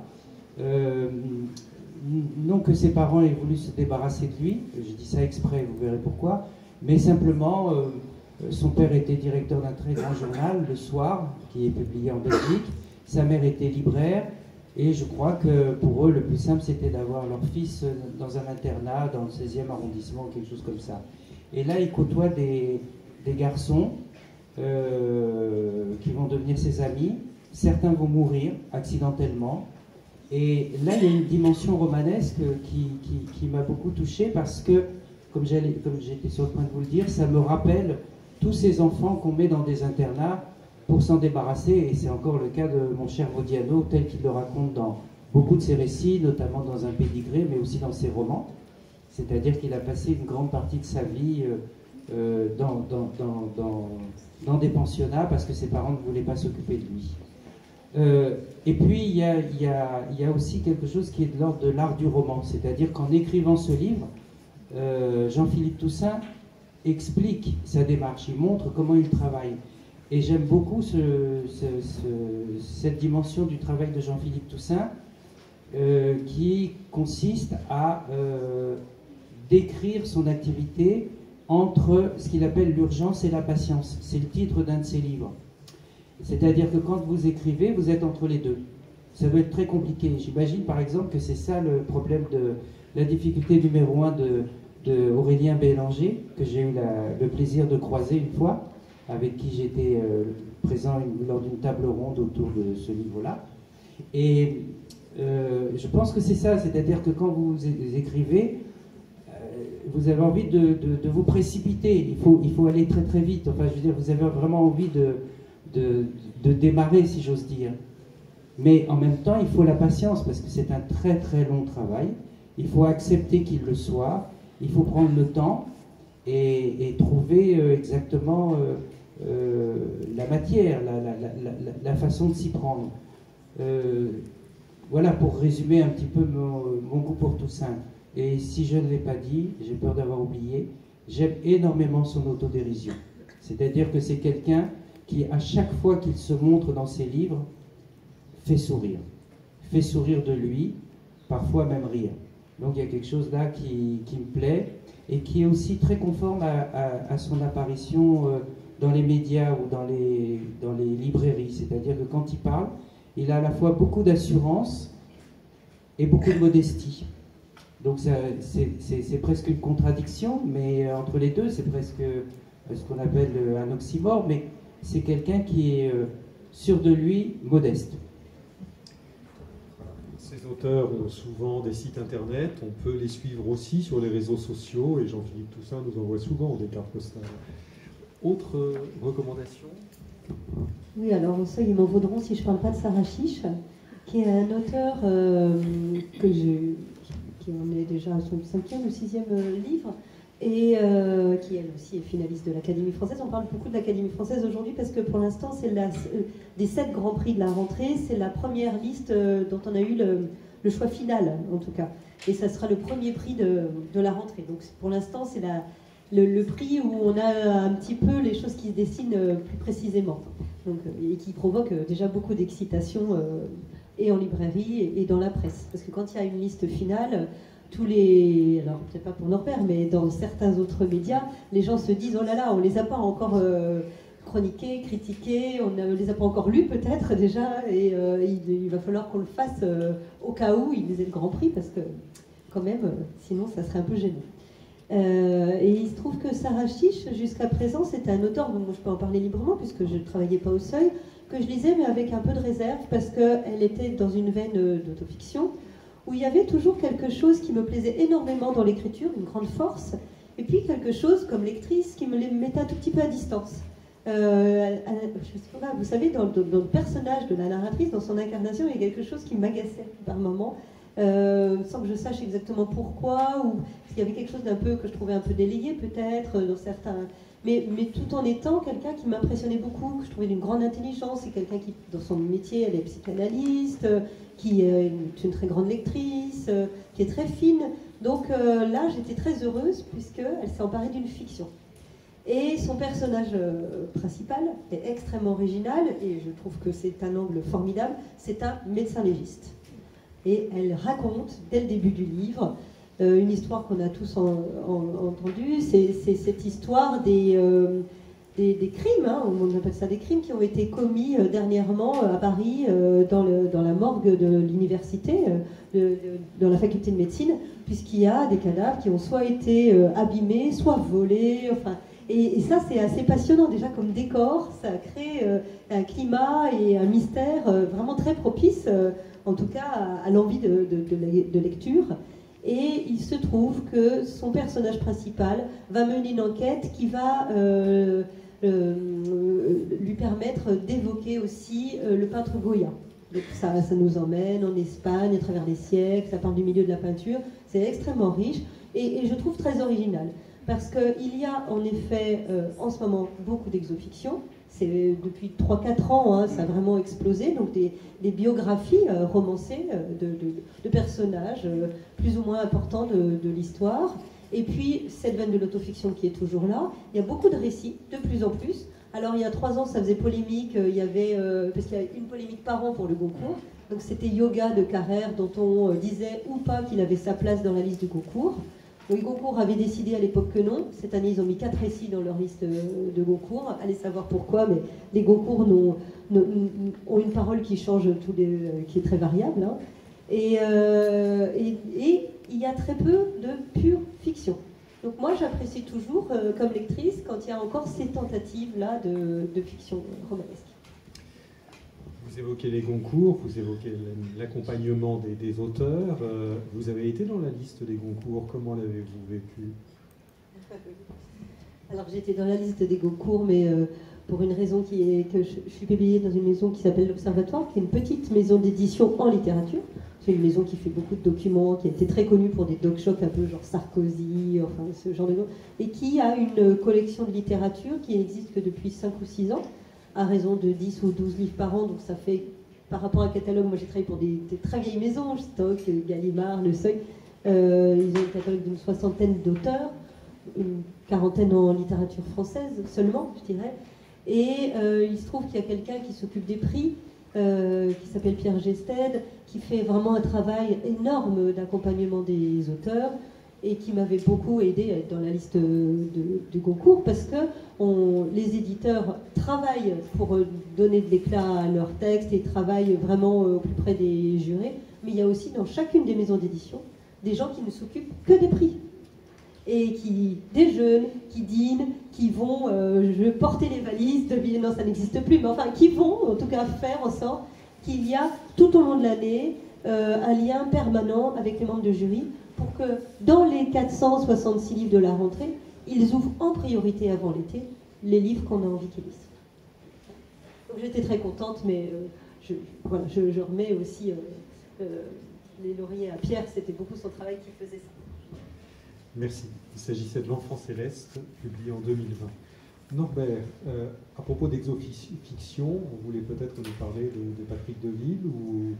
Non que ses parents aient voulu se débarrasser de lui, je dis ça exprès, vous verrez pourquoi, mais simplement son père était directeur d'un très grand journal, Le Soir, qui est publié en Belgique, sa mère était libraire, et je crois que pour eux le plus simple c'était d'avoir leur fils dans un internat dans le 16e arrondissement, quelque chose comme ça. Et là il côtoie des garçons qui vont devenir ses amis, certains vont mourir accidentellement. Et là, il y a une dimension romanesque qui m'a beaucoup touché parce que, comme j'étais sur le point de vous le dire, ça me rappelle tous ces enfants qu'on met dans des internats pour s'en débarrasser. Et c'est encore le cas de mon cher Modiano, tel qu'il le raconte dans beaucoup de ses récits, notamment dans Un pédigré, mais aussi dans ses romans. C'est-à-dire qu'il a passé une grande partie de sa vie dans des pensionnats parce que ses parents ne voulaient pas s'occuper de lui. Et puis il y a aussi quelque chose qui est de l'ordre de l'art du roman, c'est-à-dire qu'en écrivant ce livre, Jean-Philippe Toussaint explique sa démarche, il montre comment il travaille. Et j'aime beaucoup cette dimension du travail de Jean-Philippe Toussaint qui consiste à décrire son activité entre ce qu'il appelle l'urgence et la patience. C'est le titre d'un de ses livres. C'est-à-dire que quand vous écrivez, vous êtes entre les deux. Ça doit être très compliqué. J'imagine par exemple que c'est ça le problème de la difficulté numéro 1 de Aurélien Bélanger, que j'ai eu le plaisir de croiser une fois, avec qui j'étais présent lors d'une table ronde autour de ce livre-là. Et je pense que c'est ça, c'est-à-dire que quand vous écrivez, vous avez envie de vous précipiter. Il faut aller très très vite. Enfin, je veux dire, vous avez vraiment envie de démarrer, si j'ose dire. Mais en même temps, il faut la patience, parce que c'est un très très long travail. Il faut accepter qu'il le soit, il faut prendre le temps et trouver exactement la matière, la façon de s'y prendre. Voilà pour résumer un petit peu mon goût pour Toussaint. Et si je ne l'ai pas dit, j'ai peur d'avoir oublié, j'aime énormément son autodérision. C'est-à-dire que c'est quelqu'un qui, à chaque fois qu'il se montre dans ses livres, fait sourire de lui, parfois même rire. Donc il y a quelque chose là qui me plaît et qui est aussi très conforme à son apparition dans les médias ou dans les librairies. C'est-à-dire que quand il parle, il a à la fois beaucoup d'assurance et beaucoup de modestie. Donc c'est presque une contradiction, mais entre les deux, c'est presque ce qu'on appelle un oxymore, mais c'est quelqu'un qui est sûr de lui, modeste. Ces auteurs ont souvent des sites internet, on peut les suivre aussi sur les réseaux sociaux, et Jean-Philippe Toussaint nous envoie souvent des cartes postales. Autre recommandation ? Oui, alors ça, ils m'en vaudront si je ne parle pas de Sarah Chiche, qui est un auteur qui en est déjà à son 5e ou 6e livre, et qui elle aussi est finaliste de l'Académie française. On parle beaucoup de l'Académie française aujourd'hui parce que pour l'instant, c'est des 7 grands prix de la rentrée, c'est la première liste dont on a eu le choix final, en tout cas. Et ça sera le premier prix de la rentrée. Donc pour l'instant, c'est le prix où on a un petit peu les choses qui se dessinent plus précisément. Donc, et qui provoque déjà beaucoup d'excitation et en librairie et dans la presse. Parce que quand il y a une liste finale, alors peut-être pas pour Norbert, mais dans certains autres médias, les gens se disent « Oh là là, on les a pas encore chroniqués, critiqués, on ne les a pas encore lus peut-être déjà, et il va falloir qu'on le fasse au cas où ils aient le Grand Prix, parce que quand même, sinon ça serait un peu gênant. » Et il se trouve que Sarah Chiche, jusqu'à présent, c'était un auteur dont je peux en parler librement, puisque je ne travaillais pas au Seuil, que je lisais, mais avec un peu de réserve, parce qu'elle était dans une veine d'autofiction, où il y avait toujours quelque chose qui me plaisait énormément dans l'écriture, une grande force, et puis quelque chose comme lectrice qui me les mettait un tout petit peu à distance. Je sais pas, vous savez, dans le personnage de la narratrice, dans son incarnation, il y a quelque chose qui m'agaçait par moments, sans que je sache exactement pourquoi, ou s'il y avait quelque chose d'un peu que je trouvais un peu délayé peut-être dans certains... Mais tout en étant quelqu'un qui m'impressionnait beaucoup, que je trouvais d'une grande intelligence, et quelqu'un qui, dans son métier, elle est psychanalyste, qui est une très grande lectrice, qui est très fine. Donc là, j'étais très heureuse puisqu'elle s'est emparée d'une fiction. Et son personnage principal est extrêmement original, et je trouve que c'est un angle formidable, c'est un médecin légiste. Et elle raconte, dès le début du livre, une histoire qu'on a tous entendue, c'est cette histoire des crimes, hein, on appelle ça des crimes, qui ont été commis dernièrement à Paris, dans la morgue de l'université, dans la faculté de médecine, puisqu'il y a des cadavres qui ont soit été abîmés, soit volés, enfin... Et ça, c'est assez passionnant déjà comme décor, ça crée un climat et un mystère vraiment très propice, en tout cas à l'envie de lecture. Et il se trouve que son personnage principal va mener une enquête qui va lui permettre d'évoquer aussi le peintre Goya. Donc ça nous emmène en Espagne à travers les siècles, ça parle du milieu de la peinture, c'est extrêmement riche et je trouve très original. Parce qu'il y a en effet en ce moment beaucoup d'exofiction. C'est depuis 3-4 ans, hein, ça a vraiment explosé. Donc des biographies romancées de personnages plus ou moins importants de l'histoire. Et puis cette veine de l'autofiction qui est toujours là. Il y a beaucoup de récits, de plus en plus. Alors il y a 3 ans, ça faisait polémique. Il y avait, parce qu'il y a une polémique par an pour le Goncourt. Donc c'était Yoga de Carrère, dont on disait ou pas qu'il avait sa place dans la liste du Goncourt. Le Goncourt avait décidé à l'époque que non. Cette année, ils ont mis 4 récits dans leur liste de Goncourt. Allez savoir pourquoi, mais les Goncourt ont une parole qui change, qui est très variable. Hein. Et il y a très peu de pure fiction. Donc moi, j'apprécie toujours, comme lectrice, quand il y a encore ces tentatives-là de fiction romanesque. Vous évoquez les Goncourt, vous évoquez l'accompagnement des auteurs. Vous avez été dans la liste des Goncourt, comment l'avez-vous vécu? Alors j'étais dans la liste des Goncourt, mais pour une raison que je suis publiée dans une maison qui s'appelle l'Observatoire, qui est une petite maison d'édition en littérature. C'est une maison qui fait beaucoup de documents, qui a été très connue pour des doc-shocs un peu genre Sarkozy, enfin ce genre de nom, et qui a une collection de littérature qui n'existe que depuis 5 ou 6 ans, à raison de 10 ou 12 livres par an, donc ça fait, par rapport à un catalogue, moi j'ai travaillé pour des très vieilles maisons, Stock, Gallimard, Le Seuil, ils ont un catalogue d'une 60aine d'auteurs, une 40aine en littérature française seulement, je dirais, et il se trouve qu'il y a quelqu'un qui s'occupe des prix, qui s'appelle Pierre Gested, qui fait vraiment un travail énorme d'accompagnement des auteurs, et qui m'avait beaucoup aidé à être dans la liste du Goncourt, parce que les éditeurs travaillent pour donner de l'éclat à leurs textes et travaillent vraiment au plus près des jurés, mais il y a aussi dans chacune des maisons d'édition des gens qui ne s'occupent que des prix, et qui déjeunent, qui dînent, qui vont porter les valises, non ça n'existe plus, mais enfin qui vont en tout cas faire en sorte qu'il y a tout au long de l'année un lien permanent avec les membres de jury, pour que dans les 466 livres de la rentrée, ils ouvrent en priorité avant l'été les livres qu'on a envie qu'ils lisent. Donc j'étais très contente, mais je remets aussi les lauriers à Pierre, c'était beaucoup son travail qui faisait ça. Merci. Il s'agissait de L'Enfant Céleste, publié en 2020. Norbert, à propos d'exofiction, vous voulez peut-être nous parler de Patrick Deville ou...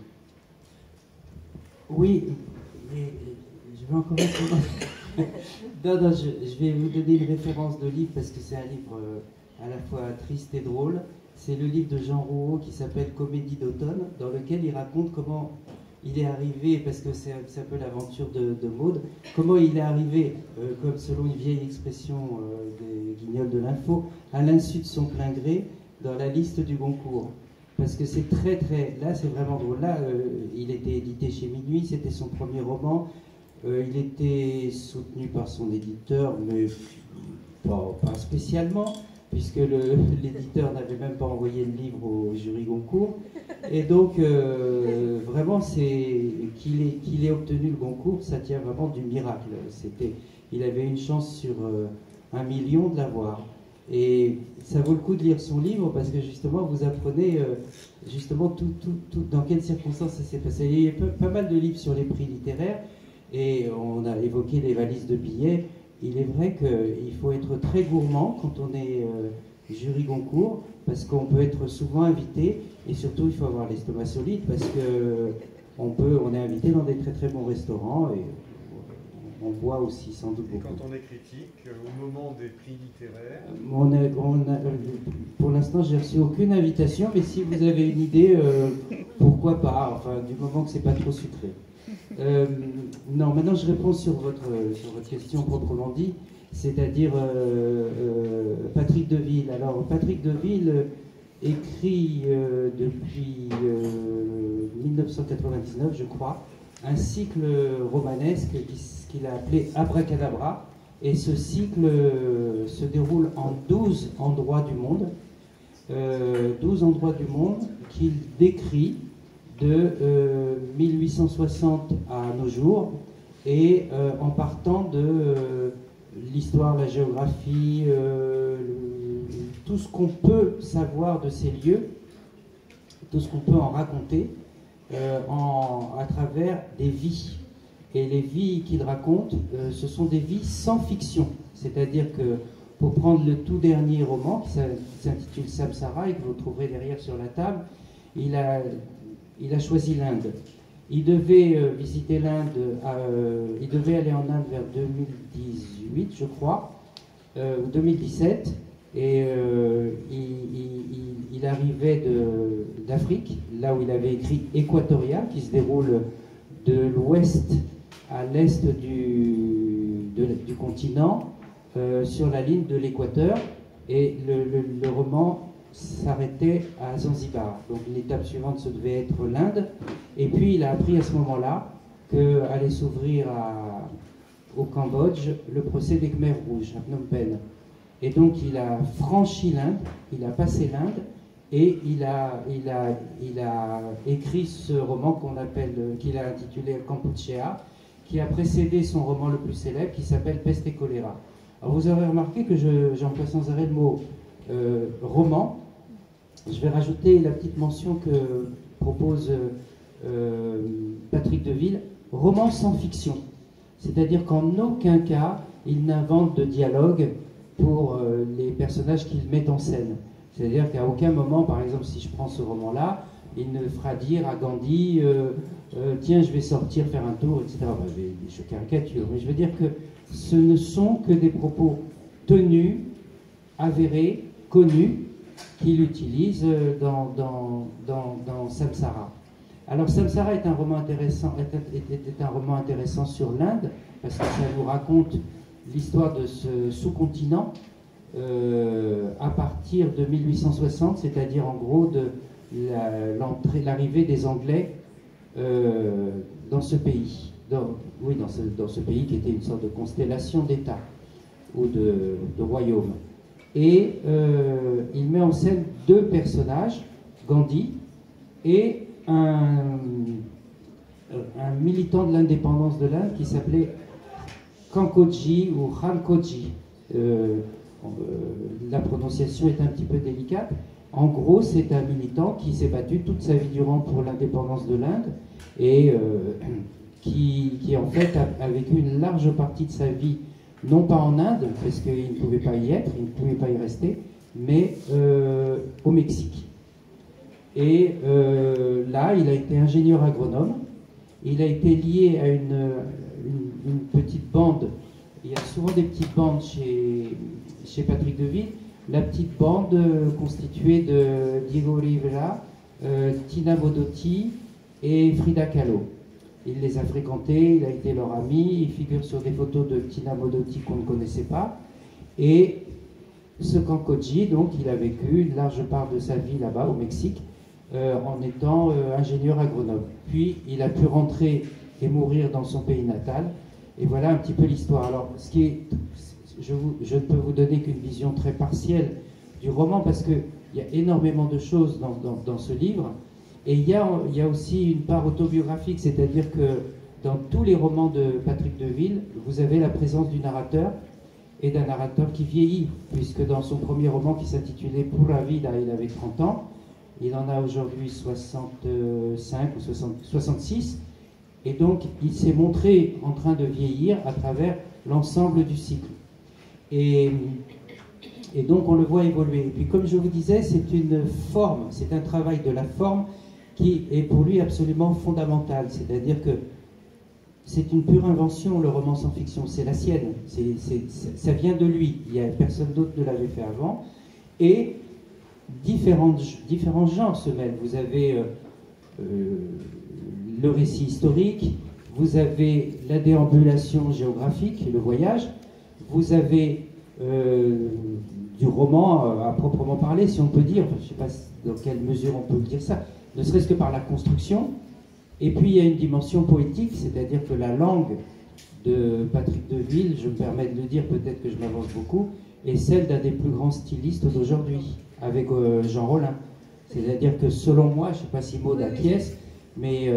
Oui, mais je vais encore non, je vais vous donner une référence de livre parce que c'est un livre à la fois triste et drôle. C'est le livre de Jean Rouault qui s'appelle Comédie d'automne, dans lequel il raconte comment il est arrivé, parce que c'est un peu l'aventure de Maud, comment il est arrivé, comme selon une vieille expression des guignols de l'info, à l'insu de son plein gré, dans la liste du Goncourt. Parce que c'est très, là c'est vraiment drôle. Là, il était édité chez Minuit, c'était son premier roman. Il était soutenu par son éditeur, mais pas spécialement. puisque l'éditeur n'avait même pas envoyé le livre au jury Goncourt. Et donc, vraiment, qu'il ait obtenu le Goncourt, ça tient vraiment du miracle. Il avait une chance sur 1 million de l'avoir. Et ça vaut le coup de lire son livre parce que justement, vous apprenez justement dans quelles circonstances ça s'est passé. Il y a pas mal de livres sur les prix littéraires et on a évoqué les valises de billets. Il est vrai qu'il faut être très gourmand quand on est jury Goncourt parce qu'on peut être souvent invité et surtout il faut avoir l'estomac solide parce qu'on est invité dans des très très bons restaurants et on boit aussi sans doute beaucoup. Et quand on est critique, au moment des prix littéraires pour l'instant, j'ai reçu aucune invitation, mais si vous avez une idée, pourquoi pas, enfin, du moment que c'est pas trop sucré. Non, maintenant je réponds sur votre question proprement dit, c'est-à-dire Patrick Deville. Alors, Patrick Deville écrit depuis 1999, je crois, un cycle romanesque qu'il a appelé Abracadabra, et ce cycle se déroule en 12 endroits du monde, 12 endroits du monde qu'il décrit de 1860 à nos jours, et en partant de l'histoire, la géographie, tout ce qu'on peut savoir de ces lieux, tout ce qu'on peut en raconter, à travers des vies. Et les vies qu'il raconte, ce sont des vies sans fiction. C'est-à-dire que, pour prendre le tout dernier roman, qui s'intitule Samsara, et que vous trouverez derrière sur la table, il a choisi l'Inde. Il devait visiter l'Inde, il devait aller en Inde vers 2018, je crois, ou 2017, et il arrivait d'Afrique, là où il avait écrit Équatorial, qui se déroule de l'ouest à l'est du continent, sur la ligne de l'équateur, et le roman s'arrêtait à Zanzibar. Donc l'étape suivante, ce devait être l'Inde, et puis il a appris à ce moment-là qu'allait s'ouvrir au Cambodge le procès des Khmers rouges, à Phnom Penh. Et donc il a franchi l'Inde, il a passé l'Inde, et il a écrit ce roman qu'il a intitulé Kampuchea, qui a précédé son roman le plus célèbre, qui s'appelle Peste et choléra. Alors vous aurez remarqué que j'emploie sans arrêt le mot roman. Je vais rajouter la petite mention que propose Patrick Deville, roman sans fiction. C'est-à-dire qu'en aucun cas, il n'invente de dialogue pour les personnages qu'il met en scène. C'est-à-dire qu'à aucun moment, par exemple, si je prends ce roman-là, il ne fera dire à Gandhi tiens, je vais sortir faire un tour, etc. Enfin, je caricature, mais je veux dire que ce ne sont que des propos tenus, avérés, connus, qu'il utilise dans Samsara. Alors Samsara est un roman intéressant, était un roman intéressant sur l'Inde, parce que ça nous raconte l'histoire de ce sous-continent à partir de 1860, c'est-à-dire en gros de l'arrivée des Anglais dans ce pays, dans ce pays qui était une sorte de constellation d'États ou de royaumes. Et il met en scène deux personnages, Gandhi et un militant de l'indépendance de l'Inde qui s'appelait Kankoji ou Khankoji. La prononciation est un petit peu délicate. En gros, c'est un militant qui s'est battu toute sa vie durant pour l'indépendance de l'Inde et qui en fait a vécu une large partie de sa vie, non pas en Inde, parce qu'il ne pouvait pas y être, il ne pouvait pas y rester, mais au Mexique. Et là, il a été ingénieur agronome, il a été lié à une petite bande. Il y a souvent des petites bandes chez Patrick Deville. La petite bande constituée de Diego Rivera, Tina Modotti et Frida Kahlo. Il les a fréquentés, il a été leur ami, il figure sur des photos de Tina Modotti qu'on ne connaissait pas. Et ce Kankoji, donc, il a vécu une large part de sa vie là-bas, au Mexique, en étant ingénieur agronome. Puis, il a pu rentrer et mourir dans son pays natal. Et voilà un petit peu l'histoire. Alors, je ne peux vous donner qu'une vision très partielle du roman, parce qu'il y a énormément de choses dans ce livre. Et il y a aussi une part autobiographique, c'est-à-dire que dans tous les romans de Patrick Deville, vous avez la présence du narrateur, et d'un narrateur qui vieillit, puisque dans son premier roman qui s'intitulait Pura Vida, il avait 30 ans, il en a aujourd'hui 65 ou 66, et donc il s'est montré en train de vieillir à travers l'ensemble du cycle. Et donc on le voit évoluer. Et puis comme je vous disais, c'est une forme, c'est un travail de la forme qui est pour lui absolument fondamental, c'est-à-dire que c'est une pure invention, le roman sans fiction, c'est la sienne, ça vient de lui, personne d'autre ne l'avait fait avant, et différents genres se mêlent. Vous avez le récit historique, vous avez la déambulation géographique, le voyage, vous avez du roman à proprement parler, si on peut dire, je ne sais pas dans quelle mesure on peut dire ça, ne serait-ce que par la construction. Et puis il y a une dimension poétique, c'est-à-dire que la langue de Patrick Deville, je me permets de le dire, peut-être que je m'avance beaucoup, est celle d'un des plus grands stylistes d'aujourd'hui, avec Jean Rollin. C'est-à-dire que selon moi, je ne sais pas si Maud acquiesce, mais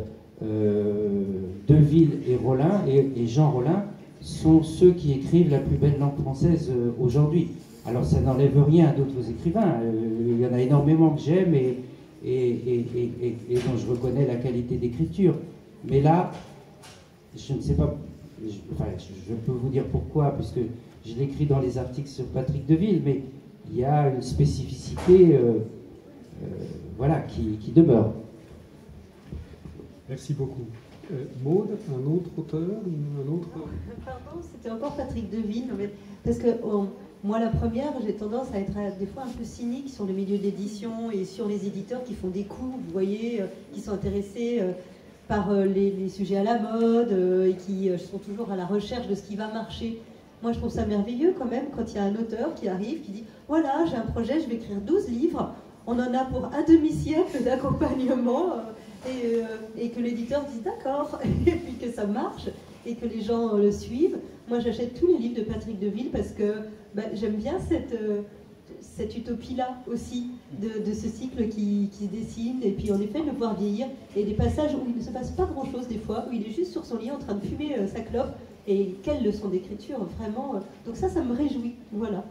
Deville et Rollin, et Jean Rollin, sont ceux qui écrivent la plus belle langue française aujourd'hui. Alors ça n'enlève rien à d'autres écrivains, il y en a énormément que j'aime et dont je reconnais la qualité d'écriture. Mais là, je ne sais pas, je peux vous dire pourquoi, puisque je l'écris dans les articles sur Patrick Deville, mais il y a une spécificité voilà, qui demeure. Merci beaucoup. Maud, un autre auteur, un autre... Pardon, c'était encore Patrick Deville, parce que moi, la première, j'ai tendance à être des fois un peu cynique sur le milieu d'édition et sur les éditeurs qui font des coups, vous voyez, qui sont intéressés par les sujets à la mode et qui sont toujours à la recherche de ce qui va marcher. Moi, je trouve ça merveilleux quand même quand il y a un auteur qui arrive, qui dit « Voilà, j'ai un projet, je vais écrire 12 livres, on en a pour un demi-siècle d'accompagnement et que l'éditeur dise « D'accord » et puis que ça marche et que les gens le suivent. Moi, j'achète tous les livres de Patrick Deville parce que j'aime bien cette utopie-là aussi, de ce cycle qui se dessine, et puis en effet, de le voir vieillir, et des passages où il ne se passe pas grand-chose des fois, où il est juste sur son lit en train de fumer sa clope, et quelle leçon d'écriture, vraiment. Donc ça me réjouit, voilà.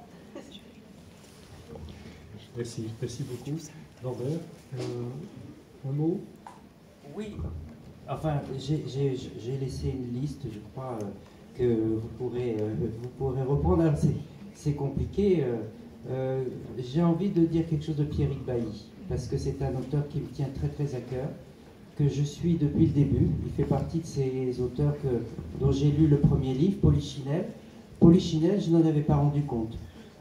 Merci beaucoup. Norbert, un mot? Oui, enfin, j'ai laissé une liste, je crois, que vous pourrez reprendre. Alors, c'est compliqué. J'ai envie de dire quelque chose de Pierrick Bailly, parce que c'est un auteur qui me tient très très à cœur, que je suis depuis le début. Il fait partie de ces auteurs dont j'ai lu le premier livre, Polichinelle. Polichinelle, je n'en avais pas rendu compte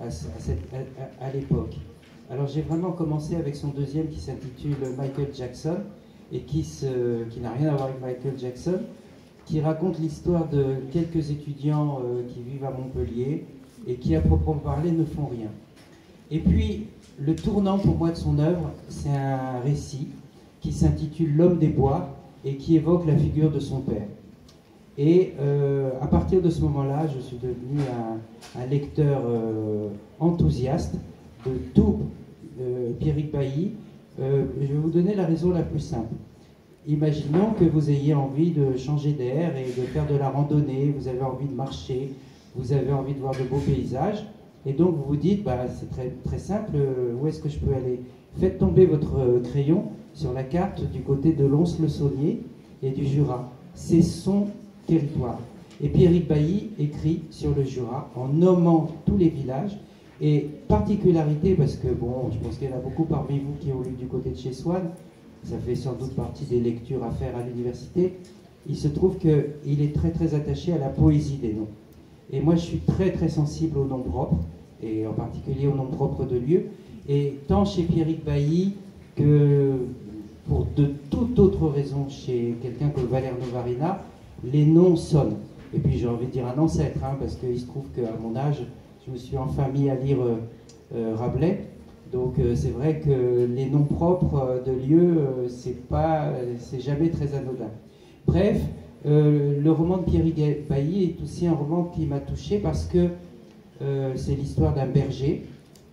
à l'époque. Alors j'ai vraiment commencé avec son deuxième qui s'intitule Michael Jackson, et qui n'a rien à voir avec Michael Jackson, qui raconte l'histoire de quelques étudiants qui vivent à Montpellier et qui, à proprement parler, ne font rien. Et puis, le tournant pour moi de son œuvre, c'est un récit qui s'intitule L'homme des bois et qui évoque la figure de son père. Et à partir de ce moment-là, je suis devenu un lecteur enthousiaste de tout Pierrick Bailly. Je vais vous donner la raison la plus simple. Imaginons que vous ayez envie de changer d'air et de faire de la randonnée, vous avez envie de marcher, vous avez envie de voir de beaux paysages, et donc vous vous dites, c'est très, très simple, où est-ce que je peux aller? Faites tomber votre crayon sur la carte du côté de Lons-le-Saunier et du Jura. C'est son territoire. Et Pierrick Bailly écrit sur le Jura en nommant tous les villages. Et particularité, parce que bon, je pense qu'il y en a beaucoup parmi vous qui ont lu du côté de chez Swann, ça fait sans doute partie des lectures à faire à l'université, il se trouve qu'il est très très attaché à la poésie des noms. Et moi je suis très très sensible aux noms propres, et en particulier aux noms propres de lieux, et tant chez Pierrick Bailly que pour de toute autre raison chez quelqu'un comme Valère Novarina, les noms sonnent. Et puis j'ai envie de dire un ancêtre, parce qu'il se trouve qu'à mon âge, je me suis enfin mis à lire Rabelais, donc c'est vrai que les noms propres de lieux, c'est jamais très anodin. Bref, le roman de Pierrick Bailly est aussi un roman qui m'a touché parce que c'est l'histoire d'un berger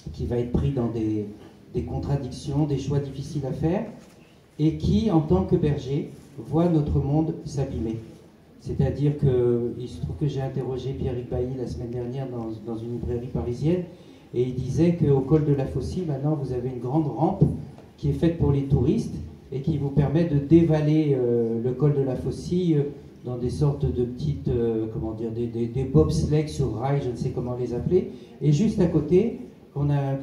qui va être pris dans des contradictions, des choix difficiles à faire, et qui, en tant que berger, voit notre monde s'abîmer. C'est-à-dire qu'il se trouve que j'ai interrogé Pierrick Bailly la semaine dernière dans une librairie parisienne, et il disait qu'au col de la Faucille, maintenant, vous avez une grande rampe qui est faite pour les touristes et qui vous permet de dévaler le col de la Faucille dans des sortes de petites, comment dire, des bobsleighs sur rail, je ne sais comment les appeler. Et juste à côté, on a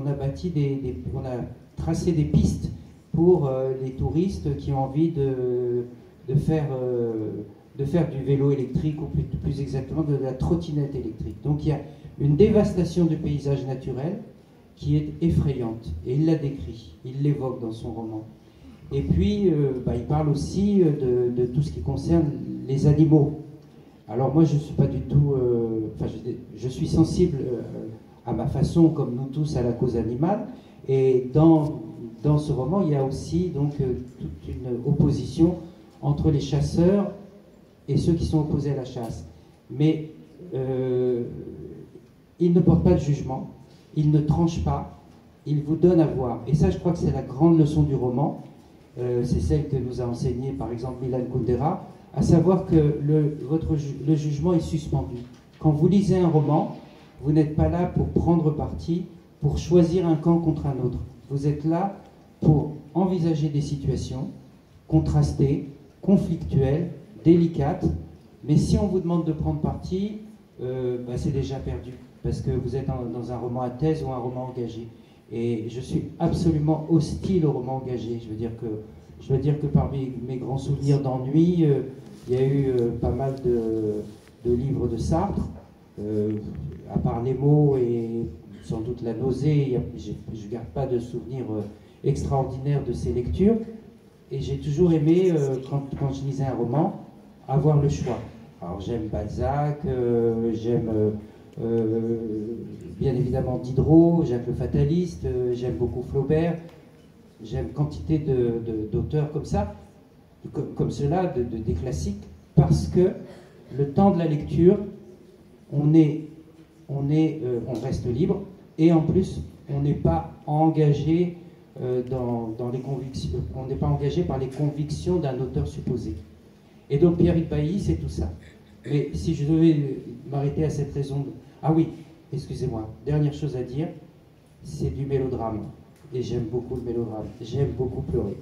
tracé des pistes pour les touristes qui ont envie de faire du vélo électrique, ou plus exactement de la trottinette électrique. Donc il y a une dévastation du paysage naturel qui est effrayante. Et il la décrit, il l'évoque dans son roman. Et puis, il parle aussi de tout ce qui concerne les animaux. Alors moi, je ne suis pas du tout... je suis sensible à ma façon, comme nous tous, à la cause animale. Et dans ce roman, il y a aussi donc, toute une opposition entre les chasseurs et ceux qui sont opposés à la chasse. Mais il ne porte pas de jugement, il ne tranche pas, il vous donne à voir. Et ça, je crois que c'est la grande leçon du roman. C'est celle que nous a enseignée, par exemple, Milan Kundera, à savoir que le jugement est suspendu. Quand vous lisez un roman, vous n'êtes pas là pour prendre parti, pour choisir un camp contre un autre. Vous êtes là pour envisager des situations contrastées, conflictuelles, délicates. Mais si on vous demande de prendre parti, c'est déjà perdu, parce que vous êtes dans un roman à thèse ou un roman engagé. Et je suis absolument hostile au roman engagé. Je veux dire que parmi mes grands souvenirs d'ennui, il y a eu pas mal de livres de Sartre, à part les mots et sans doute la nausée, je ne garde pas de souvenirs extraordinaires de ces lectures. Et j'ai toujours aimé, quand je lisais un roman, avoir le choix. Alors j'aime Balzac, j'aime bien évidemment Diderot, Jacques le Fataliste, j'aime beaucoup Flaubert, j'aime quantité d'auteurs comme ça, comme cela, des classiques, parce que le temps de la lecture, on reste libre, et en plus, on n'est pas engagé dans les convictions, on n'est pas engagé par les convictions d'un auteur supposé. Et donc Pierrick Bailly, c'est tout ça. Mais si je devais m'arrêter à cette raison... Ah oui, excusez-moi, dernière chose à dire, c'est du mélodrame. Et j'aime beaucoup le mélodrame. J'aime beaucoup pleurer.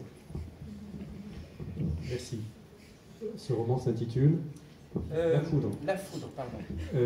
Merci. Ce roman s'intitule La Foudre. La Foudre, pardon.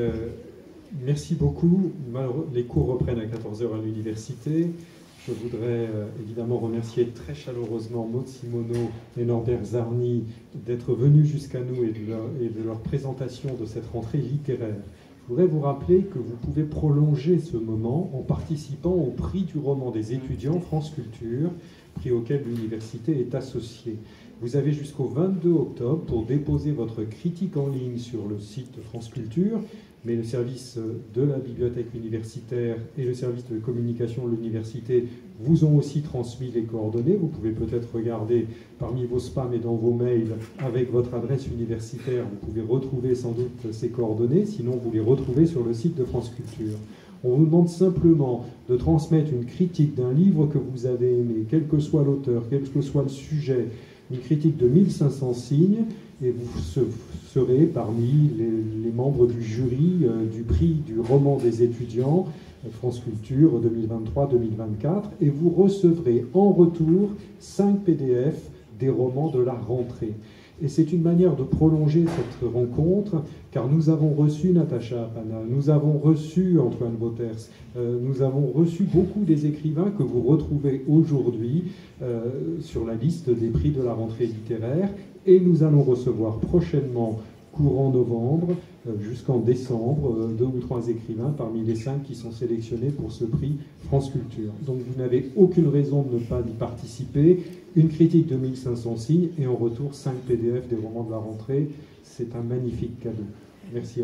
Merci beaucoup. Les cours reprennent à 14h à l'université. Je voudrais évidemment remercier très chaleureusement Maud Simoneau et Norbert Zarny d'être venus jusqu'à nous et de leur présentation de cette rentrée littéraire. Je voudrais vous rappeler que vous pouvez prolonger ce moment en participant au prix du roman des étudiants France Culture, prix auquel l'université est associée. Vous avez jusqu'au 22 octobre pour déposer votre critique en ligne sur le site de France Culture, mais le service de la bibliothèque universitaire et le service de communication de l'université vous ont aussi transmis les coordonnées. Vous pouvez peut-être regarder parmi vos spams et dans vos mails avec votre adresse universitaire. Vous pouvez retrouver sans doute ces coordonnées, sinon vous les retrouvez sur le site de France Culture. On vous demande simplement de transmettre une critique d'un livre que vous avez aimé, quel que soit l'auteur, quel que soit le sujet, une critique de 1500 signes, et vous serez parmi les membres du jury du prix du roman des étudiants France Culture 2023-2024, et vous recevrez en retour 5 PDF des romans de la rentrée. Et c'est une manière de prolonger cette rencontre, car nous avons reçu Natacha Apana, nous avons reçu Antoine Wauters, nous avons reçu beaucoup des écrivains que vous retrouvez aujourd'hui sur la liste des prix de la rentrée littéraire, et nous allons recevoir prochainement, courant novembre, jusqu'en décembre, 2 ou 3 écrivains parmi les 5 qui sont sélectionnés pour ce prix France Culture. Donc vous n'avez aucune raison de ne pas y participer. Une critique de 1500 signes et en retour 5 PDF des romans de la rentrée. C'est un magnifique cadeau. Merci à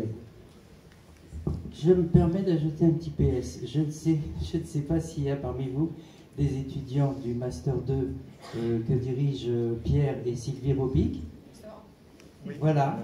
vous. Je me permets d'ajouter un petit PS. Je ne sais pas s'il y a parmi vous des étudiants du Master 2 que dirigent Pierre et Sylvie Robic. Oui. Voilà.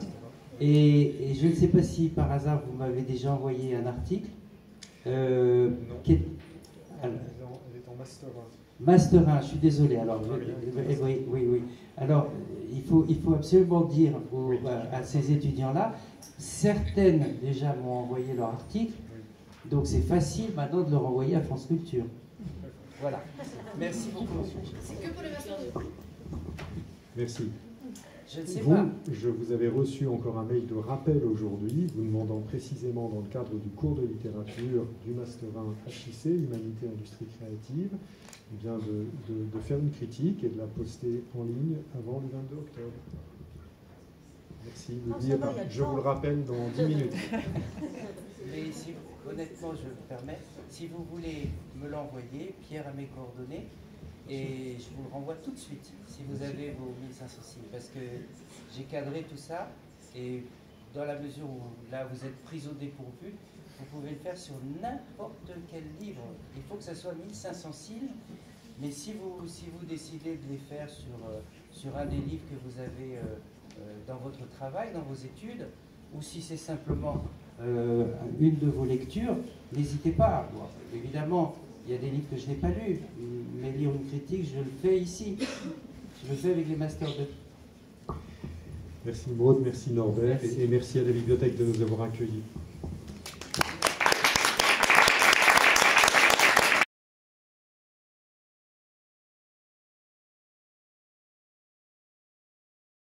Et je ne sais pas si par hasard vous m'avez déjà envoyé un article. Elle est en Master 1. Master 1, je suis désolé. Alors, oui. Alors, il faut absolument dire à ces étudiants-là, certaines déjà m'ont envoyé leur article, donc c'est facile maintenant de le renvoyer à France Culture. Voilà. Merci beaucoup. C'est que pour les Master 2. Merci. Je ne sais pas. Vous avez reçu encore un mail de rappel aujourd'hui, vous demandant précisément dans le cadre du cours de littérature du Master 1 HIC, Humanité, Industrie créative, eh bien de faire une critique et de la poster en ligne avant le 22 octobre. Merci, n'oubliez pas, je vous le rappelle dans 10 minutes. Mais si, honnêtement, je me permets, si vous voulez me l'envoyer, Pierre a mes coordonnées, et je vous le renvoie tout de suite, si vous avez vos 1500 signes, parce que j'ai cadré tout ça, et dans la mesure où là vous êtes pris au dépourvu, vous pouvez le faire sur n'importe quel livre. Il faut que ça soit 1500 signes, mais si vous décidez de les faire sur un des livres que vous avez dans votre travail, dans vos études, ou si c'est simplement une de vos lectures, n'hésitez pas. Bon, évidemment, il y a des livres que je n'ai pas lus, mais lire une critique, je le fais ici. Je le fais avec les Master 2. Merci Maud, merci Norbert, et merci à la bibliothèque de nous avoir accueillis.